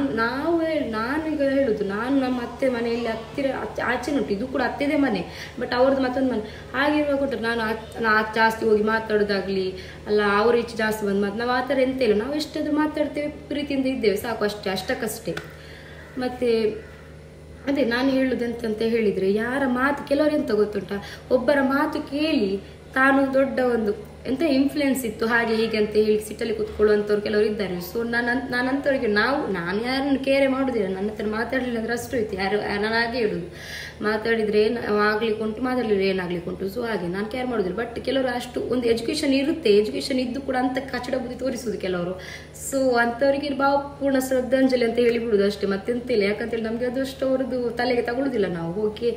ನಾನೀಗ ಹೇಳುದು, ನಾನು ನಮ್ಮ ಅತ್ತೆ ಮನೆಯಲ್ಲಿ ಹತ್ತಿರ ಆಚೆ ಉಂಟು, ಇದು ಕೂಡ ಅತ್ತೆದೇ ಮನೆ, ಬಟ್ ಅವ್ರದ್ದು ಮತ್ತೊಂದು ಮನೆ. ಹಾಗಿರುವಾಗ ಉಂಟು ನಾನು ಜಾಸ್ತಿ ಹೋಗಿ ಮಾತಾಡೋದಾಗ್ಲಿ ಅಲ್ಲ, ಅವ್ರ ಹೆಚ್ಚು ಜಾಸ್ತಿ ಬಂದು ನಾವು ಆ ಥರ ಎಂತ ಇಲ್ಲ. ನಾವು ಎಷ್ಟಾದ್ರೂ ಮಾತಾಡ್ತೇವೆ, ಪ್ರೀತಿಯಿಂದ ಇದ್ದೇವೆ ಸಾಕು, ಅಷ್ಟಕ್ಕಷ್ಟೇ. ಮತ್ತೆ ಅದೇ ನಾನು ಹೇಳುದಂತ ಹೇಳಿದ್ರೆ ಯಾರ ಮಾತು, ಕೆಲವರು ಎಂತ ಗೊತ್ತುಂಟ, ಒಬ್ಬರ ಮಾತು ಕೇಳಿ ತಾನು ದೊಡ್ಡ ಒಂದು ಎಂತ ಇನ್ಫ್ಲುಯೆನ್ಸ್ ಇತ್ತು ಹಾಗೆ ಹೀಗೆ ಅಂತ ಹೇಳಿ ಸಿಟ್ಟಲ್ಲಿ ಕೂತ್ಕೊಳ್ಳುವಂಥವ್ರು ಕೆಲವರು ಇದ್ದಾರೆ. ಸೊ ನಾನಂತವ್ರಿಗೆ ನಾನು ಯಾರನ್ನು ಕೇರೆ ಮಾಡುದಿಲ್ಲ. ನನ್ನ ಹತ್ರ ಮಾತಾಡಲಿಲ್ಲ ಅಂದ್ರೆ ಅಷ್ಟು ಇತ್ತು. ನಾನು ಹಾಗೆ ಹೇಳುದು, ಮಾತಾಡಿದ್ರೆ ಆಗ್ಲಿಕ್ಕೆ ಉಂಟು, ಮಾತಾಡಲಿಲ್ಲ ಏನಾಗ್ಲಿಕ್ಕೆ ಉಂಟು. ಸೊ ಹಾಗೆ ನಾನು ಕೇರ್ ಮಾಡುದಿಲ್ಲ. ಬಟ್ ಕೆಲವರು ಅಷ್ಟು ಒಂದು ಎಜುಕೇಶನ್ ಇರುತ್ತೆ, ಎಜುಕೇಶನ್ ಇದ್ದು ಕೂಡ ಅಂತ ಕಚಡ ಬುದ್ಧಿ ತೋರಿಸುದು ಕೆಲವರು. ಸೊ ಅಂಥವ್ರಿಗೆ ಭಾವಪೂರ್ಣ ಶ್ರದ್ಧಾಂಜಲಿ ಅಂತ ಹೇಳಿಬಿಡುದು ಅಷ್ಟೇ, ಮತ್ತೆಂತ ಇಲ್ಲ. ಯಾಕಂತೇಳಿ ನಮ್ಗೆ ಅದಷ್ಟು ಅವ್ರದ್ದು ತಲೆಗೆ ತಗೊಳುದಿಲ್ಲ ನಾವು. ಓಕೆ,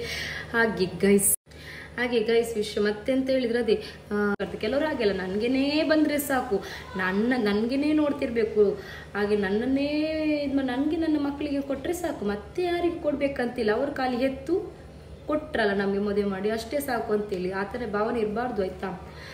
ಹಾಗೆ ಗೈಸ್ ವಿಷಯ ಮತ್ತೆಂತ ಹೇಳಿದ್ರೆ ಅದೇ ಕೆಲವರು ಹಾಗೆಲ್ಲ ನನ್ಗೇನೇ ಬಂದ್ರೆ ಸಾಕು, ನನ್ಗೇನೆ ನೋಡ್ತಿರ್ಬೇಕು, ಹಾಗೆ ನನ್ನನ್ನೇ ನನ್ಗೆ ನನ್ನ ಮಕ್ಕಳಿಗೆ ಕೊಟ್ರೆ ಸಾಕು, ಮತ್ತೆ ಯಾರಿಗೆ ಕೊಡ್ಬೇಕಂತಿಲ್ಲ. ಅವ್ರ ಕಾಲಿಗೆ ಎತ್ತು ಕೊಟ್ರಲ್ಲ ನಮಗೆ ಮದುವೆ ಮಾಡಿ ಅಷ್ಟೇ ಸಾಕು ಅಂತೇಳಿ ಆ ಥರ ಭಾವನೆ ಇರಬಾರ್ದು ಆಯ್ತಾ.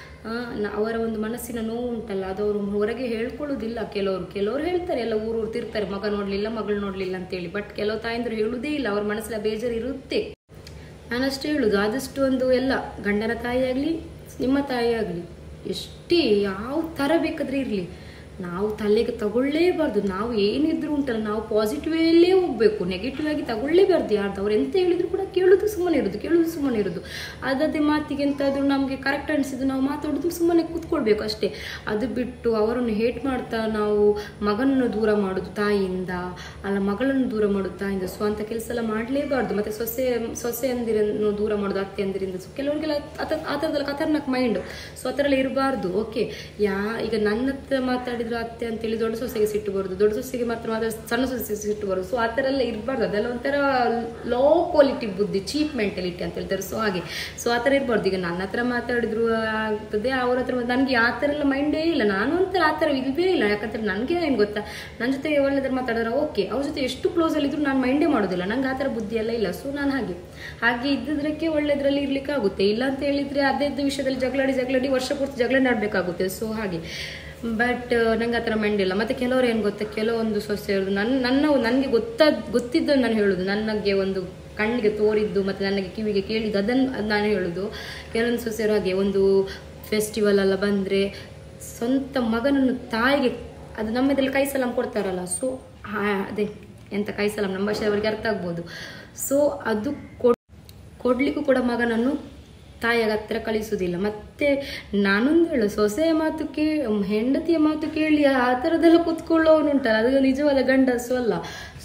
ಅವರ ಒಂದು ಮನಸ್ಸಿನ ನೋವು ಉಂಟಲ್ಲ ಅದು ಅವರು ಹೊರಗೆ ಹೇಳ್ಕೊಳ್ಳೋದಿಲ್ಲ. ಕೆಲವರು ಹೇಳ್ತಾರೆ, ಎಲ್ಲ ಊರು ತಿರ್ತಾರೆ, ಮಗ ನೋಡ್ಲಿಲ್ಲ ಮಗಳು ನೋಡ್ಲಿಲ್ಲ ಅಂತೇಳಿ. ಬಟ್ ಕೆಲವು ತಾಯಂದ್ರು ಹೇಳುವುದೇ ಇಲ್ಲ, ಅವ್ರ ಮನಸ್ಸಲ್ಲಿ ಬೇಜಾರು ಇರುತ್ತೆ. ನಾನಷ್ಟೇ ಹೇಳುದು, ಆದಷ್ಟು ಒಂದು ಎಲ್ಲ ಗಂಡನ ತಾಯಿ ಆಗಲಿ ನಿಮ್ಮ ತಾಯಿ ಆಗಲಿ ಎಷ್ಟೇ ಯಾವ ಥರ ಬೇಕಾದ್ರೆ ಇರಲಿ, ನಾವು ತಲೆಗೆ ತಗೊಳ್ಳೇಬಾರ್ದು. ನಾವು ಏನಿದ್ರು ಉಂಟಲ್ಲ ನಾವು ಪಾಸಿಟಿವಲ್ಲೇ ಹೋಗ್ಬೇಕು, ನೆಗೆಟಿವ್ ಆಗಿ ತಗೊಳ್ಳೇಬಾರ್ದು. ಯಾರ್ದು ಅವ್ರು ಎಂತ ಹೇಳಿದ್ರು ಕೂಡ ಕೇಳೋದು ಸುಮ್ಮನೆ ಇರೋದು. ಅದೇ ಮಾತಿಗೆ ಎಂತಾದ್ರೂ ನಮಗೆ ಕರೆಕ್ಟ್ ಅನಿಸಿದ್ದು ನಾವು ಮಾತಾಡೋದು ಸುಮ್ಮನೆ ಕೂತ್ಕೊಳ್ಬೇಕು ಅಷ್ಟೇ. ಅದು ಬಿಟ್ಟು ಅವರನ್ನು ಹೇಟ್ ಮಾಡ್ತಾ ನಾವು ಮಗನನ್ನು ದೂರ ಮಾಡೋದು ತಾಯಿಯಿಂದ, ಅಲ್ಲ ಮಗಳನ್ನು ದೂರ ಮಾಡೋದು ತಾಯಿಯಿಂದ. ಸೊ ಅಂತ ಕೆಲಸ ಎಲ್ಲ ಮಾಡಲೇಬಾರ್ದು. ಮತ್ತೆ ಸೊಸೆ ಅಂದಿರನ್ನು ದೂರ ಮಾಡೋದು ಅತ್ತೆ ಅಂದಿರಿಂದ. ಸೊ ಕೆಲವರಿಗೆಲ್ಲ ಆ ಥರದಲ್ಲ ಖತರ್ನಾಕ್ ಮೈಂಡ್. ಸೊ ಆ ಥರ ಎಲ್ಲ ಇರಬಾರ್ದು. ಓಕೆ, ಈಗ ನನ್ನ ಹತ್ರ ಮಾತಾಡಿದ ಅತ್ತೆ ಅಂತೇಳಿ ದೊಡ್ಡ ಸೊಸೆಗೆ ಸಿಟ್ಟು ಬರೋದು, ದೊಡ್ಡ ಸೊಸೆಗೆ ಮಾತ್ರ ಸಣ್ಣ ಸೊಸೆಗೆ ಸಿಟ್ಟು ಬರೋದು. ಸೊ ಆ ಥರ ಎಲ್ಲ ಇರಬಾರ್ದು. ಅದೆಲ್ಲ ಒಂಥರ ಲೋ ಕ್ವಾಲಿಟಿ ಬುದ್ಧಿ, ಚೀಪ್ ಮೆಂಟಾಲಿಟಿ ಅಂತ ಹೇಳ್ತಾರೆ. ಸೊ ಹಾಗೆ ಆ ಥರ ಇರಬಾರ್ದು. ಈಗ ನನ್ನ ಹತ್ರ ಮಾತಾಡಿದ್ರು ಆಗ್ತದೆ, ಅವ್ರ ಹತ್ರ ನನಗೆ ಆ ಥರ ಎಲ್ಲ ಮೈಂಡೇ ಇಲ್ಲ. ನಾನು ಒಂಥರ ಆ ಥರ ಇಲ್ವೇ ಇಲ್ಲ. ಯಾಕಂದ್ರೆ ನನಗೆ ಏನು ಗೊತ್ತಾ, ನನ್ನ ಜೊತೆ ಒಳ್ಳೆದಾರು ಮಾತಾಡಿದ್ರೆ ಓಕೆ, ಅವ್ರ ಜೊತೆ ಎಷ್ಟು ಕ್ಲೋಸ್ ಅಲ್ಲಿ ಇದ್ರು ನಾನು ಮೈಂಡೇ ಮಾಡೋದಿಲ್ಲ. ನಂಗೆ ಆ ಥರ ಬುದ್ಧಿ ಎಲ್ಲ ಇಲ್ಲ. ಸೊ ನಾನು ಹಾಗೆ ಇದ್ದಿದ್ರಕ್ಕೆ ಒಳ್ಳೆದ್ರಲ್ಲಿ ಇರ್ಲಿಕ್ಕೆ ಆಗುತ್ತೆ. ಇಲ್ಲ ಅಂತ ಹೇಳಿದ್ರೆ ಅದೇ ವಿಷಯದಲ್ಲಿ ಜಗಳಾಡಿ ವರ್ಷ ಪೂರ್ತಿ ಜಗಳ ಆಡಬೇಕಾಗುತ್ತೆ. ಸೊ ಹಾಗೆ ಬಟ್ ನಂಗೆ ಆ ಥರ ಮೈಂಡ್ ಇಲ್ಲ. ಮತ್ತೆ ಕೆಲವರು ಏನು ಗೊತ್ತಾ, ಕೆಲವೊಂದು ಸೊಸೆಯರು ನನಗೆ ಗೊತ್ತಿದ್ದು ನಾನು ಹೇಳುದು, ನನಗೆ ಒಂದು ಕಣ್ಣಿಗೆ ತೋರಿದ್ದು ಮತ್ತೆ ನನಗೆ ಕಿವಿಗೆ ಕೇಳಿದ್ದು ಅದನ್ನು ನಾನು ಹೇಳುದು. ಕೆಲವೊಂದು ಸೊಸೆಯರು ಹಾಗೆ ಒಂದು ಫೆಸ್ಟಿವಲ್ ಎಲ್ಲ ಬಂದರೆ ಸ್ವಂತ ಮಗನನ್ನು ತಾಯಿಗೆ, ಅದು ನಮ್ಮದಲ್ಲಿ ಕೈ ಸಲಾಮ್ ಕೊಡ್ತಾರಲ್ಲ. ಸೊ ಅದೇ ಎಂತ ಕೈ ಸಲಾಮ್ ನಮ್ಮ ಭಾಷೆ ಅವರಿಗೆ ಅರ್ಥ ಆಗ್ಬೋದು. ಸೊ ಅದು ಕೊಡ್ಲಿಕ್ಕೂ ಕೂಡ ಮಗನನ್ನು ತಾಯಿಯ ಹತ್ರ ಕಳಿಸುವುದಿಲ್ಲ. ಮತ್ತೆ ನಾನೊಂದು ಹೇಳು, ಸೊಸೆಯ ಮಾತು ಹೆಂಡತಿಯ ಮಾತು ಕೇಳಿ ಆ ಥರದೆಲ್ಲ ಕೂತ್ಕೊಳ್ಳೋನುಂಟಲ್ಲ, ಅದು ನಿಜವಾದ ಗಂಡಸು ಅಲ್ಲ.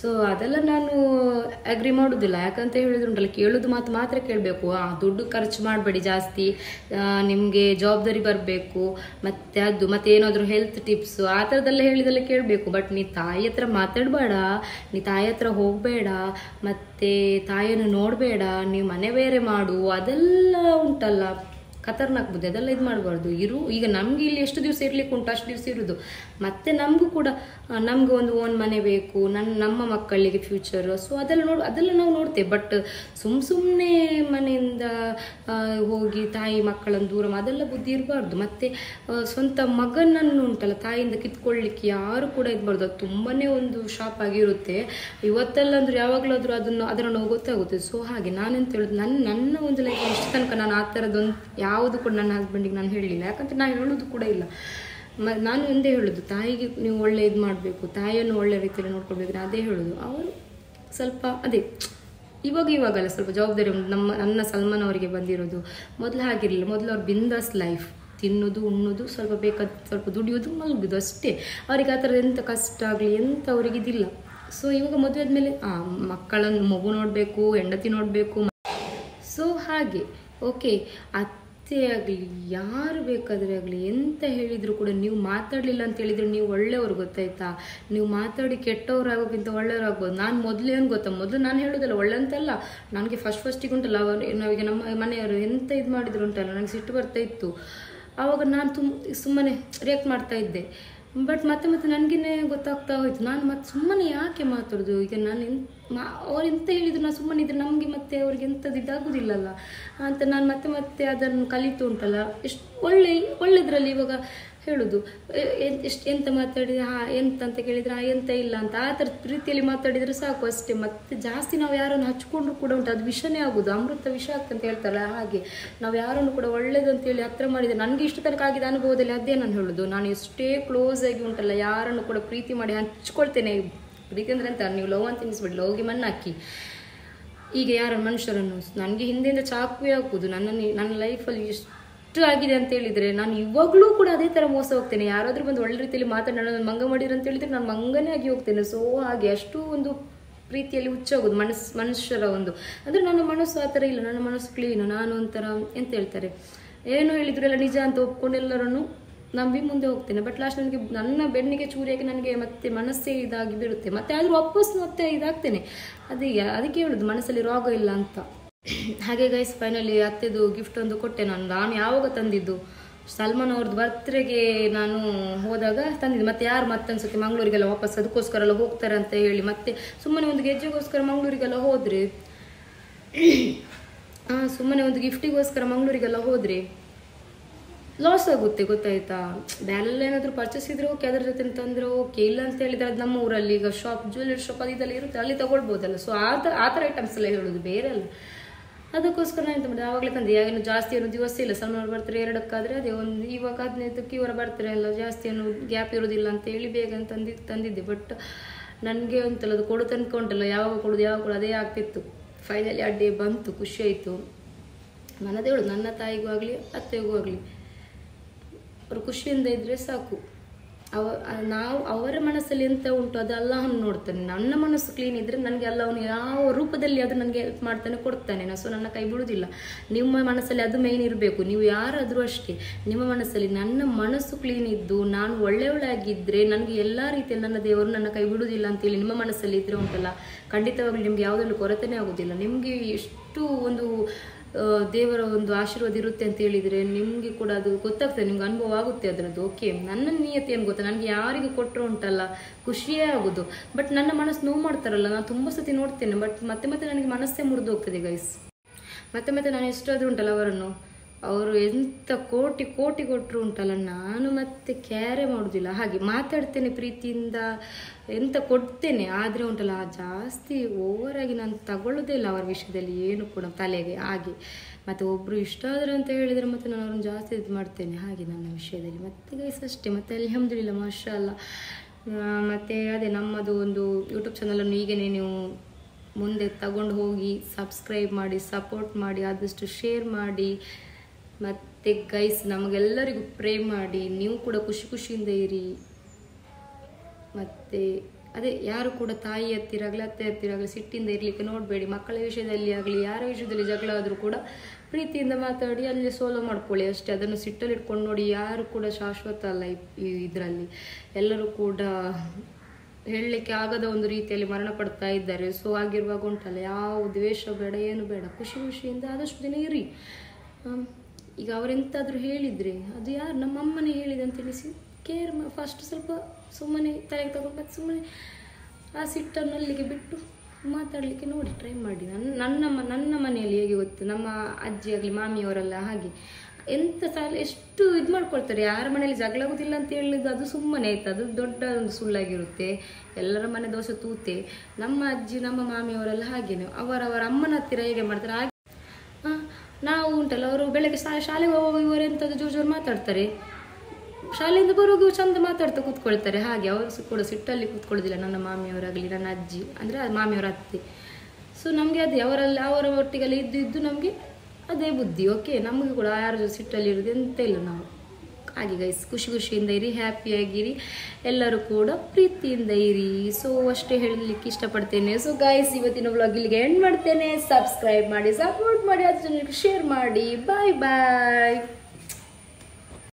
ಸೊ ಅದೆಲ್ಲ ನಾನು ಅಗ್ರಿ ಮಾಡೋದಿಲ್ಲ. ಯಾಕಂತ ಹೇಳಿದ್ರು ಉಂಟಲ್ಲ, ಕೇಳೋದು ಮಾತ್ರ ಕೇಳಬೇಕು. ದುಡ್ಡು ಖರ್ಚು ಮಾಡಬೇಡಿ ಜಾಸ್ತಿ, ನಿಮಗೆ ಜವಾಬ್ದಾರಿ ಬರಬೇಕು, ಮತ್ತೆ ಏನಾದರೂ ಹೆಲ್ತ್ ಟಿಪ್ಸು ಆ ಥರದ್ದೆಲ್ಲ ಹೇಳಿದೆಲ್ಲ ಕೇಳಬೇಕು. ಬಟ್ ನೀ ತಾಯಿ ಹತ್ರ ಮಾತಾಡಬೇಡ, ನೀ ತಾಯಿ ಹತ್ರ ಹೋಗಬೇಡ, ಮತ್ತೆ ತಾಯಿಯನ್ನು ನೋಡಬೇಡ, ನೀವು ಮನೆ ಬೇರೆ ಮಾಡು, ಅದೆಲ್ಲ ಉಂಟಲ್ಲ ಖತರ್ನಾಕ್ ಬುದ್ಧಿ, ಅದೆಲ್ಲ ಇದು ಮಾಡಬಾರ್ದು. ಈಗ ನಮ್ಗೆ ಇಲ್ಲಿ ಎಷ್ಟು ದಿವಸ ಇರ್ಲಿಕ್ಕೆ ಉಂಟು ಅಷ್ಟು ದಿವಸ ಇರೋದು. ಮತ್ತೆ ನಮಗೂ ಕೂಡ ನಮ್ಗೆ ಒಂದು ಓನ್ ಮನೆ ಬೇಕು, ನಮ್ಮ ಮಕ್ಕಳಿಗೆ ಫ್ಯೂಚರ್. ಸೊ ಅದೆಲ್ಲ ನಾವು ನೋಡ್ತೇವೆ. ಬಟ್ ಸುಮ್ಮನೆ ಮನೆಯಿಂದ ಹೋಗಿ ತಾಯಿ ಮಕ್ಕಳನ್ನು ದೂರ ಅದೆಲ್ಲ ಬುದ್ಧಿ ಇರಬಾರ್ದು. ಮತ್ತೆ ಸ್ವಂತ ಮಗನನ್ನು ಉಂಟಲ್ಲ ತಾಯಿಯಿಂದ ಕಿತ್ಕೊಳ್ಳಿಕ್ಕೆ ಯಾರು ಕೂಡ ಇರಬಾರ್ದು. ಅದು ತುಂಬಾನೇ ಒಂದು ಶಾಪ್ ಆಗಿರುತ್ತೆ. ಇವತ್ತೆಲ್ಲ ಅಂದ್ರೆ ಯಾವಾಗಲಾದ್ರೂ ಅದನ್ನು ನಾವು ಗೊತ್ತಾಗುತ್ತೆ. ಸೊ ಹಾಗೆ ನಾನೆಂತ ಹೇಳುದು, ನನ್ನ ಒಂದು ಲೈಫ್ ಇಷ್ಟ ತನಕ ನಾನು ಆ ಥರದ್ದೊಂದು ಯಾವುದು ಕೂಡ ನನ್ನ ಹಸ್ಬೆಂಡಿಗೆ ನಾನು ಹೇಳಲಿಲ್ಲ. ಯಾಕಂದ್ರೆ ನಾನು ಹೇಳೋದು ಕೂಡ ಇಲ್ಲ. ನಾನು ಒಂದೇ ಹೇಳೋದು, ತಾಯಿಗೆ ನೀವು ಒಳ್ಳೆ ಇದು ಮಾಡಬೇಕು, ತಾಯಿಯನ್ನು ಒಳ್ಳೆ ರೀತಿಯಲ್ಲಿ ನೋಡ್ಕೊಳ್ಬೇಕು, ಅದೇ ಹೇಳೋದು. ಅವರು ಸ್ವಲ್ಪ ಅದೇ ಇವಾಗಲ್ಲ ಸ್ವಲ್ಪ ಜವಾಬ್ದಾರಿ ನನ್ನ ಸಲ್ಮಾನ್ ಅವರಿಗೆ ಬಂದಿರೋದು. ಮೊದಲು ಹಾಗಿರಲಿಲ್ಲ. ಮೊದಲು ಅವ್ರು ಬಿಂದಾಸ್ ಲೈಫ್, ತಿನ್ನೋದು ಉಣ್ಣೋದು, ಸ್ವಲ್ಪ ಬೇಕಾದ ಸ್ವಲ್ಪ ದುಡಿಯೋದು ಮಲಗೋದು ಅಷ್ಟೇ. ಅವ್ರಿಗೆ ಆ ಥರ ಎಂಥ ಕಷ್ಟ ಆಗಲಿ ಎಂಥ ಅವ್ರಿಗೆ ಇದಿಲ್ಲ. ಸೊ ಇವಾಗ ಮದುವೆ ಆದಮೇಲೆ ಮಕ್ಕಳನ್ನು ಮಗು ನೋಡಬೇಕು, ಹೆಂಡತಿ ನೋಡಬೇಕು. ಸೊ ಹಾಗೆ ಓಕೆ, ಅತ್ತೆ ಆಗಲಿ ಯಾರು ಬೇಕಾದರೆ ಆಗಲಿ ಎಂತ ಹೇಳಿದರೂ ಕೂಡ ನೀವು ಮಾತಾಡಲಿಲ್ಲ ಅಂತ ಹೇಳಿದರೆ ನೀವು ಒಳ್ಳೆಯವ್ರು, ಗೊತ್ತಾಯ್ತಾ? ನೀವು ಮಾತಾಡಿ ಕೆಟ್ಟವ್ರಾಗೋಕ್ಕಿಂತ ಒಳ್ಳೆಯವ್ರಾಗ್ಬೋದು. ನಾನು ಮೊದಲೇನು ಗೊತ್ತಾ, ಮೊದಲು ನಾನು ಹೇಳೋದಲ್ಲ ಒಳ್ಳೆ ಅಂತಲ್ಲ, ನನಗೆ ಫಸ್ಟಿಗೆ ಉಂಟಲ್ಲ ನಾವೀಗ ನಮ್ಮ ಮನೆಯವರು ಎಂತ ಇದು ಮಾಡಿದ್ರು ಉಂಟಲ್ಲ, ನನಗೆ ಸಿಟ್ಟು ಬರ್ತಾ ಇತ್ತು. ಆವಾಗ ನಾನು ಸುಮ್ಮನೆ ರಿಯಾಕ್ಟ್ ಮಾಡ್ತಾ ಇದ್ದೆ. ಬಟ್ ಮತ್ತೆ ನನಗೇ ಗೊತ್ತಾಗ್ತಾ ಹೋಯ್ತು, ನಾನು ಮತ್ತೆ ಸುಮ್ಮನೆ ಯಾಕೆ ಮಾತಾಡೋದು. ಈಗ ನಾನು ಅವ್ರು ಎಂತ ಹೇಳಿದ್ರು ನಾನು ಸುಮ್ಮನೆ ಇದ್ರೆ ನಮಗೆ ಮತ್ತೆ ಅವ್ರಿಗೆ ಎಂಥದ್ದು ಇದಾಗೋದಿಲ್ಲಲ್ಲ ಅಂತ ನಾನು ಮತ್ತೆ ಅದನ್ನು ಕಲಿತು ಉಂಟಲ್ಲ. ಎಷ್ಟು ಒಳ್ಳೆದ್ರಲ್ಲಿ ಇವಾಗ ಹೇಳೋದು, ಎಂತ ಮಾತಾಡಿದ್ರೆ ಎಂತ ಅಂತ ಕೇಳಿದ್ರೆ ಎಂತ ಇಲ್ಲ ಅಂತ ಆ ಥರದ ಪ್ರೀತಿಯಲ್ಲಿ ಮಾತಾಡಿದರೆ ಸಾಕು ಅಷ್ಟೇ. ಮತ್ತೆ ಜಾಸ್ತಿ ನಾವು ಯಾರನ್ನು ಹಚ್ಕೊಂಡ್ರು ಕೂಡ ಉಂಟು, ಅದು ವಿಷನೇ ಆಗೋದು, ಅಮೃತ ವಿಷ ಆಗ್ತಂತ ಹೇಳ್ತಾರಲ್ಲ ಹಾಗೆ. ನಾವು ಯಾರನ್ನು ಕೂಡ ಒಳ್ಳೇದಂತೇಳಿ ಹತ್ರ ಮಾಡಿದರೆ, ನನಗೆ ಇಷ್ಟು ತನಕ ಆಗಿದ್ದ ಅನುಭವದಲ್ಲಿ ಅದೇ ನಾನು ಹೇಳೋದು. ನಾನು ಎಷ್ಟೇ ಕ್ಲೋಸ್ ಆಗಿ ಉಂಟಲ್ಲ ಯಾರನ್ನು ಕೂಡ ಪ್ರೀತಿ ಮಾಡಿ ಹಂಚ್ಕೊಳ್ತೇನೆ. ಪ್ರೀತಿ ಅಂದರೆ ಅಂತ ನೀವು ಲವ್ ಅಂತ ಎನಿಸ್ಬಿಡಿ, ಲವ್ಗೆ ಮಣ್ಣಾಕಿ. ಈಗ ಯಾರ ಮನುಷ್ಯರನ್ನು ನನಗೆ ಹಿಂದೆಯಿಂದ ಚಾಕುವೆ ಹಾಕುವುದು. ನನ್ನ ಲೈಫಲ್ಲಿ ಎಷ್ಟು ಆಗಿದೆ ಅಂತ ಹೇಳಿದರೆ ನಾನು ಇವಾಗಲೂ ಕೂಡ ಅದೇ ಥರ ಮೋಸ ಹೋಗ್ತೇನೆ. ಯಾರಾದರೂ ಬಂದು ಒಳ್ಳೆ ರೀತಿಯಲ್ಲಿ ಮಾತಾಡೋಣ, ನಾನು ಮಂಗ ಮಾಡಿರು ಅಂತ ಹೇಳಿದರೆ ನಾನು ಮಂಗನೇ ಆಗಿ ಹೋಗ್ತೇನೆ. ಸೊ ಹಾಗೆ ಅಷ್ಟು ಒಂದು ಪ್ರೀತಿಯಲ್ಲಿ ಹುಚ್ಚಾಗೋದು ಮನುಷ್ಯರ ಒಂದು. ಅಂದರೆ ನನ್ನ ಮನಸ್ಸು ಆ ಥರ ಇಲ್ಲ, ನನ್ನ ಮನಸ್ಸು ಕ್ಲೀನು. ನಾನು ಒಂಥರ ಎಂತ ಹೇಳ್ತಾರೆ, ಏನು ಹೇಳಿದ್ರು ಎಲ್ಲ ನಿಜ ಅಂತ ಒಪ್ಕೊಂಡು ಎಲ್ಲರನ್ನು ನಂಬಿ ಮುಂದೆ ಹೋಗ್ತೇನೆ. ಬಟ್ ಲಾಸ್ಟ್ ನನಗೆ ನನ್ನ ಬೆನ್ನಿಗೆ ಚೂರಿಯಾಗಿ ನನಗೆ ಮತ್ತೆ ಮನಸ್ಸೇ ಇದಾಗಿ ಬಿಡುತ್ತೆ. ಮತ್ತೆ ಆದರೂ ವಾಪಸ್ ಮತ್ತೆ ಇದಾಗ್ತೇನೆ. ಅದಕ್ಕೆ ಹೇಳುದು ಮನಸ್ಸಲ್ಲಿ ರೋಗ ಇಲ್ಲ ಅಂತ. ಹಾಗೆ ಗೈಸ್ ಫೈನಲಿ ಅತ್ತೆದು ಗಿಫ್ಟ್ ಒಂದು ಕೊಟ್ಟೆ. ನಾನು ಯಾವಾಗ ತಂದಿದ್ದು, ಸಲ್ಮಾನ್ ಅವ್ರದ್ದು ಬರ್ತ್ಡೇಗೆ ನಾನು ಹೋದಾಗ ತಂದಿದ್ದು. ಮತ್ತೆ ಯಾರು ಮತ್ತೊಂದ್ಸತಿ ಮಂಗಳೂರಿಗೆಲ್ಲ ವಾಪಸ್ ಅದಕ್ಕೋಸ್ಕರ ಎಲ್ಲ ಹೋಗ್ತಾರೆ ಅಂತ ಹೇಳಿ ಮತ್ತೆ ಸುಮ್ಮನೆ ಒಂದು ಗೆಜ್ಜೆಗೋಸ್ಕರ ಮಂಗಳೂರಿಗೆಲ್ಲ ಹೋದ್ರೆ, ಸುಮ್ಮನೆ ಒಂದು ಗಿಫ್ಟಿಗೋಸ್ಕರ ಮಂಗಳೂರಿಗೆಲ್ಲ ಹೋದ್ರೆ ಲಾಸ್ ಆಗುತ್ತೆ, ಗೊತ್ತಾಯ್ತಾ? ಬ್ಯಾಲೆಲ್ಲ ಏನಾದರೂ ಪರ್ಚೇಸ್ ಇದ್ರೆ ಓಕೆ, ಅದ್ರ ಜೊತೆ ತಂದರೆ ಓಕೆ. ಇಲ್ಲ ಅಂತ ಹೇಳಿದ್ರೆ ಅದು ನಮ್ಮ ಊರಲ್ಲಿ ಈಗ ಜ್ಯುವೆಲ್ಲರಿ ಶಾಪ್ ಅದೆಲ್ಲ ಇರುತ್ತೆ, ಅಲ್ಲಿ ತಗೊಳ್ಬೋದಲ್ಲ. ಸೊ ಆ ಥರ ಐಟಮ್ಸ್ ಎಲ್ಲ ಹೇಳೋದು, ಬೇರೆ ಅಲ್ಲ. ಅದಕ್ಕೋಸ್ಕರ ನಾನು ಎಂತ ಮಾಡಿದೆ, ಆವಾಗಲೇ ತಂದೆ. ಏನು ಜಾಸ್ತಿ ಏನು ದಿವಸ ಇಲ್ಲ, ಸಲ್ಮಾನ್ ಬರ್ತಾರೆ 2ಕ್ಕಾದರೆ ಅದೇ ಒಂದು, ಇವಾಗ 15ಕ್ಕೆ ಇವರ ಬರ್ತಾರೆ ಎಲ್ಲ, ಜಾಸ್ತಿ ಏನು ಗ್ಯಾಪ್ ಇರೋದಿಲ್ಲ ಅಂತ ಹೇಳಿ ಬೇಗ ತಂದಿದ್ದೆ. ಬಟ್ ನನಗೆ ಉಂಟಲ್ಲ ಅದು ಕೊಡು ತನಕ ಉಂಟಲ್ಲ, ಯಾವಾಗ ಕೊಡೋದು ಅದೇ ಆಗ್ತಿತ್ತು. ಫೈನಲಿ ಆ ಡೇ ಬಂತು, ಖುಷಿ ಆಯಿತು. ನನ್ನದೇ ಹೇಳೋದು, ನನ್ನ ತಾಯಿಗೂ ಆಗಲಿ ಅತ್ತೆಗೂ ಆಗಲಿ ಅವರು ಖುಷಿಯಿಂದ ಇದ್ದರೆ ಸಾಕು. ಅವರ ಮನಸ್ಸಲ್ಲಿ ಎಂತ ಉಂಟು ಅದು ಅಲ್ಲಾಹನು ನೋಡ್ತಾನೆ. ನನ್ನ ಮನಸ್ಸು ಕ್ಲೀನ್ ಇದ್ದರೆ ನನಗೆ ಅಲ್ಲಾಹನು ಯಾವ ರೂಪದಲ್ಲಿ ಅದು ನನಗೆ ಹೆಲ್ಪ್ ಮಾಡ್ತಾನೆ, ಕೊಡ್ತಾನೆ. ಸೊ ನನ್ನ ಕೈ ಬಿಡುವುದಿಲ್ಲ. ನಿಮ್ಮ ಮನಸ್ಸಲ್ಲಿ ಅದು ಮೇಯ್ನ್ ಇರಬೇಕು. ನೀವು ಯಾರಾದರೂ ಅಷ್ಟೇ, ನಿಮ್ಮ ಮನಸ್ಸಲ್ಲಿ ನನ್ನ ಮನಸ್ಸು ಕ್ಲೀನ್ ಇದ್ದು ನಾನು ಒಳ್ಳೆಯವಳಾಗಿದ್ದರೆ ನನಗೆ ಎಲ್ಲ ರೀತಿಯಲ್ಲಿ ನನ್ನ ದೇವರು ನನ್ನ ಕೈ ಬಿಡುವುದಿಲ್ಲ ಅಂತೇಳಿ ನಿಮ್ಮ ಮನಸ್ಸಲ್ಲಿ ಇದ್ದರೆ ಉಂಟಲ್ಲ, ಖಂಡಿತವಾಗ್ಲೂ ನಿಮ್ಗೆ ಯಾವುದರಲ್ಲೂ ಕೊರತೆನೇ ಆಗೋದಿಲ್ಲ. ನಿಮಗೆ ಎಷ್ಟು ಒಂದು ದೇವರ ಒಂದು ಆಶೀರ್ವಾದ ಇರುತ್ತೆ ಅಂತ ಹೇಳಿದರೆ ನಿಮಗೆ ಕೂಡ ಅದು ಗೊತ್ತಾಗ್ತದೆ, ನಿಮ್ಗೆ ಅನುಭವ ಆಗುತ್ತೆ ಅದರದ್ದು. ಓಕೆ, ನನ್ನ ನಿಯತಿ ಏನು ಗೊತ್ತಾ, ನನಗೆ ಯಾರಿಗೆ ಕೊಟ್ಟರು ಉಂಟಲ್ಲ ಖುಷಿಯೇ ಆಗೋದು. ಬಟ್ ನನ್ನ ಮನಸ್ಸು ನೋವು ಮಾಡ್ತಾರಲ್ಲ, ನಾನು ತುಂಬ ಸತಿ ನೋಡ್ತೇನೆ. ಬಟ್ ಮತ್ತೆ ನನಗೆ ಮನಸ್ಸೇ ಮುರಿದು ಹೋಗ್ತದೆ ಗೈಸ್. ಮತ್ತೆ ನಾನು ಎಷ್ಟಾದರೂ ಉಂಟಲ್ಲ ಅವರು ಎಂಥ ಕೋಟಿ ಕೊಟ್ಟರು ಉಂಟಲ್ಲ, ನಾನು ಮತ್ತೆ ಕ್ಯಾರೆ ಮಾಡೋದಿಲ್ಲ. ಹಾಗೆ ಮಾತಾಡ್ತೇನೆ ಪ್ರೀತಿಯಿಂದ, ಎಂತ ಕೊಡ್ತೇನೆ. ಆದರೆ ಉಂಟಲ್ಲ ಜಾಸ್ತಿ ಓವರಾಗಿ ನಾನು ತಗೊಳ್ಳೋದೇ ಇಲ್ಲ ಅವರ ವಿಷಯದಲ್ಲಿ, ಏನು ಕೂಡ ತಲೆಗೆ. ಹಾಗೆ ಮತ್ತು ಒಬ್ಬರು ಇಷ್ಟ ಆದರು ಅಂತ ಹೇಳಿದರೆ ಮತ್ತೆ ನಾನು ಅವ್ರನ್ನ ಜಾಸ್ತಿ ಇದು ಮಾಡ್ತೇನೆ. ಹಾಗೆ ನನ್ನ ವಿಷಯದಲ್ಲಿ ಮತ್ತೆ ಗೈಸ್ ಅಷ್ಟೇ. ಮತ್ತು ಅಲ್ಹಮ್ದುಲಿಲ್ಲಾಹ್ ಮಾಷಾ ಅಲ್ಲಾ. ಮತ್ತು ಅದೇ ನಮ್ಮದು ಒಂದು ಯೂಟ್ಯೂಬ್ ಚಾನಲನ್ನು ಈಗನೇ ನೀವು ಮುಂದೆ ತಗೊಂಡು ಹೋಗಿ ಸಬ್ಸ್ಕ್ರೈಬ್ ಮಾಡಿ, ಸಪೋರ್ಟ್ ಮಾಡಿ, ಆದಷ್ಟು ಶೇರ್ ಮಾಡಿ. ಮತ್ತು ಗೈಸ್ ನಮಗೆಲ್ಲರಿಗೂ ಪ್ರೇ ಮಾಡಿ, ನೀವು ಕೂಡ ಖುಷಿಯಿಂದ ಇರಿ. ಮತ್ತು ಅದೇ ಯಾರು ಕೂಡ ತಾಯಿ ಹತ್ತಿರಾಗಲಿ ಅತ್ತೆ ಹತ್ತಿರಾಗಲಿ ಸಿಟ್ಟಿಂದ ಇರಲಿಕ್ಕೆ ನೋಡಬೇಡಿ. ಮಕ್ಕಳ ವಿಷಯದಲ್ಲಿ ಆಗಲಿ ಯಾರ ವಿಷಯದಲ್ಲಿ ಜಗಳ ಆದರೂ ಕೂಡ ಪ್ರೀತಿಯಿಂದ ಮಾತಾಡಿ ಅಲ್ಲಿ ಸೋಲೋ ಮಾಡ್ಕೊಳ್ಳಿ ಅಷ್ಟೇ. ಅದನ್ನು ಸಿಟ್ಟಲ್ಲಿ ಇಟ್ಕೊಂಡು ನೋಡಿ, ಯಾರು ಕೂಡ ಶಾಶ್ವತ ಅಲ್ಲ ಇದರಲ್ಲಿ. ಎಲ್ಲರೂ ಕೂಡ ಹೇಳಲಿಕ್ಕೆ ಆಗದ ಒಂದು ರೀತಿಯಲ್ಲಿ ಮರಣ ಪಡ್ತಾ ಇದ್ದಾರೆ. ಸೊ ಆಗಿರುವಾಗ ಉಂಟಲ್ಲ, ಯಾವ ದ್ವೇಷ ಬೇಡ, ಏನು ಬೇಡ, ಖುಷಿ ಖುಷಿಯಿಂದ ಆದಷ್ಟು ದಿನ ಇರಿ. ಈಗ ಅವರೆಂತಾದರೂ ಹೇಳಿದರೆ ಅದು ಯಾರು, ನಮ್ಮ ಅಮ್ಮನೇ ಹೇಳಿದೆ ಅಂತ ತಿಳಿಸಿ ಕೇರ್ ಫಸ್ಟ್ ಸ್ವಲ್ಪ ಸುಮ್ಮನೆ ತಲೆಗೆ ತಗೊಂಡು ಮತ್ತೆ ಸುಮ್ಮನೆ ಆ ಸಿಟ್ಟನ್ನು ಅಲ್ಲಿಗೆ ಬಿಟ್ಟು ಮಾತಾಡಲಿಕ್ಕೆ ನೋಡಿ, ಟ್ರೈ ಮಾಡಿ. ನನ್ನ ಮನೆಯಲ್ಲಿ ಹೇಗೆ ಗೊತ್ತು, ನಮ್ಮ ಅಜ್ಜಿ ಆಗಲಿ ಮಾಮಿಯವರೆಲ್ಲ ಹಾಗೆ ಎಂತ ಎಷ್ಟು ಇದು ಮಾಡ್ಕೊಳ್ತಾರೆ. ಯಾರ ಮನೇಲಿ ಜಗಳಾಗೋದಿಲ್ಲ ಅಂತ ಹೇಳಿದ್ದು ಅದು ಸುಮ್ಮನೆ ಆಯ್ತು, ಅದು ದೊಡ್ಡ ಒಂದು ಸುಳ್ಳಾಗಿರುತ್ತೆ. ಎಲ್ಲರ ಮನೆ ದೋಸೆ ತೂತೆ. ನಮ್ಮ ಅಜ್ಜಿ ನಮ್ಮ ಮಾಮಿಯವರೆಲ್ಲ ಹಾಗೇನೆ, ಅವರವರ ಅಮ್ಮನ ಹತ್ತಿರ ಹೇಗೆ ಮಾಡ್ತಾರೆ ಹಾಗೆ ನಾವು ಉಂಟಲ್ಲ, ಅವರು ಬೆಳಗ್ಗೆ ಶಾಲೆಗೆ ಹೋಗುವವರು ಎಂಥದ್ದು ಜೋರು ಮಾತಾಡ್ತಾರೆ, ಶಾಲೆಯಿಂದ ಬರುವಾಗ ಚಂದ ಮಾತಾಡ್ತಾ ಕೂತ್ಕೊಳ್ತಾರೆ. ಹಾಗೆ ಅವರು ಕೂಡ ಸಿಟ್ಟಲ್ಲಿ ಕೂತ್ಕೊಳ್ಳೋದಿಲ್ಲ, ನನ್ನ ಮಾಮಿಯವರಾಗಲಿ ನನ್ನ ಅಜ್ಜಿ ಅಂದರೆ ಅದು ಮಾಮಿಯವರ ಅತ್ತೆ. ಸೊ ನಮಗೆ ಅದೇ ಅವರ ಒಟ್ಟಿಗೆಲ್ಲ ಇದ್ದು ನಮಗೆ ಅದೇ ಬುದ್ಧಿ. ಓಕೆ, ನಮಗೆ ಕೂಡ ಯಾರು ಸಿಟ್ಟಲ್ಲಿ ಇರೋದು ಎಂತ ಇಲ್ಲ ನಾವು. ಹಾಗೆ ಗೈಸ್, ಖುಷಿ ಖುಷಿಯಿಂದ ಇರಿ, ಹ್ಯಾಪಿಯಾಗಿರಿ, ಎಲ್ಲರೂ ಕೂಡ ಪ್ರೀತಿಯಿಂದ ಇರಿ. ಸೊ ಅಷ್ಟೇ ಹೇಳಲಿಕ್ಕೆ ಇಷ್ಟಪಡ್ತೇನೆ. ಸೊ ಗೈಸ್, ಇವತ್ತಿನ ವ್ಲಾಗ್ ಇಲ್ಲಿಗೆ ಎಂಡ್ ಮಾಡ್ತೇನೆ. ಸಬ್ಸ್ಕ್ರೈಬ್ ಮಾಡಿ, ಸಪೋರ್ಟ್ ಮಾಡಿ, ಅದು ಜನರಿಗೆ ಶೇರ್ ಮಾಡಿ. ಬಾಯ್ ಬಾಯ್.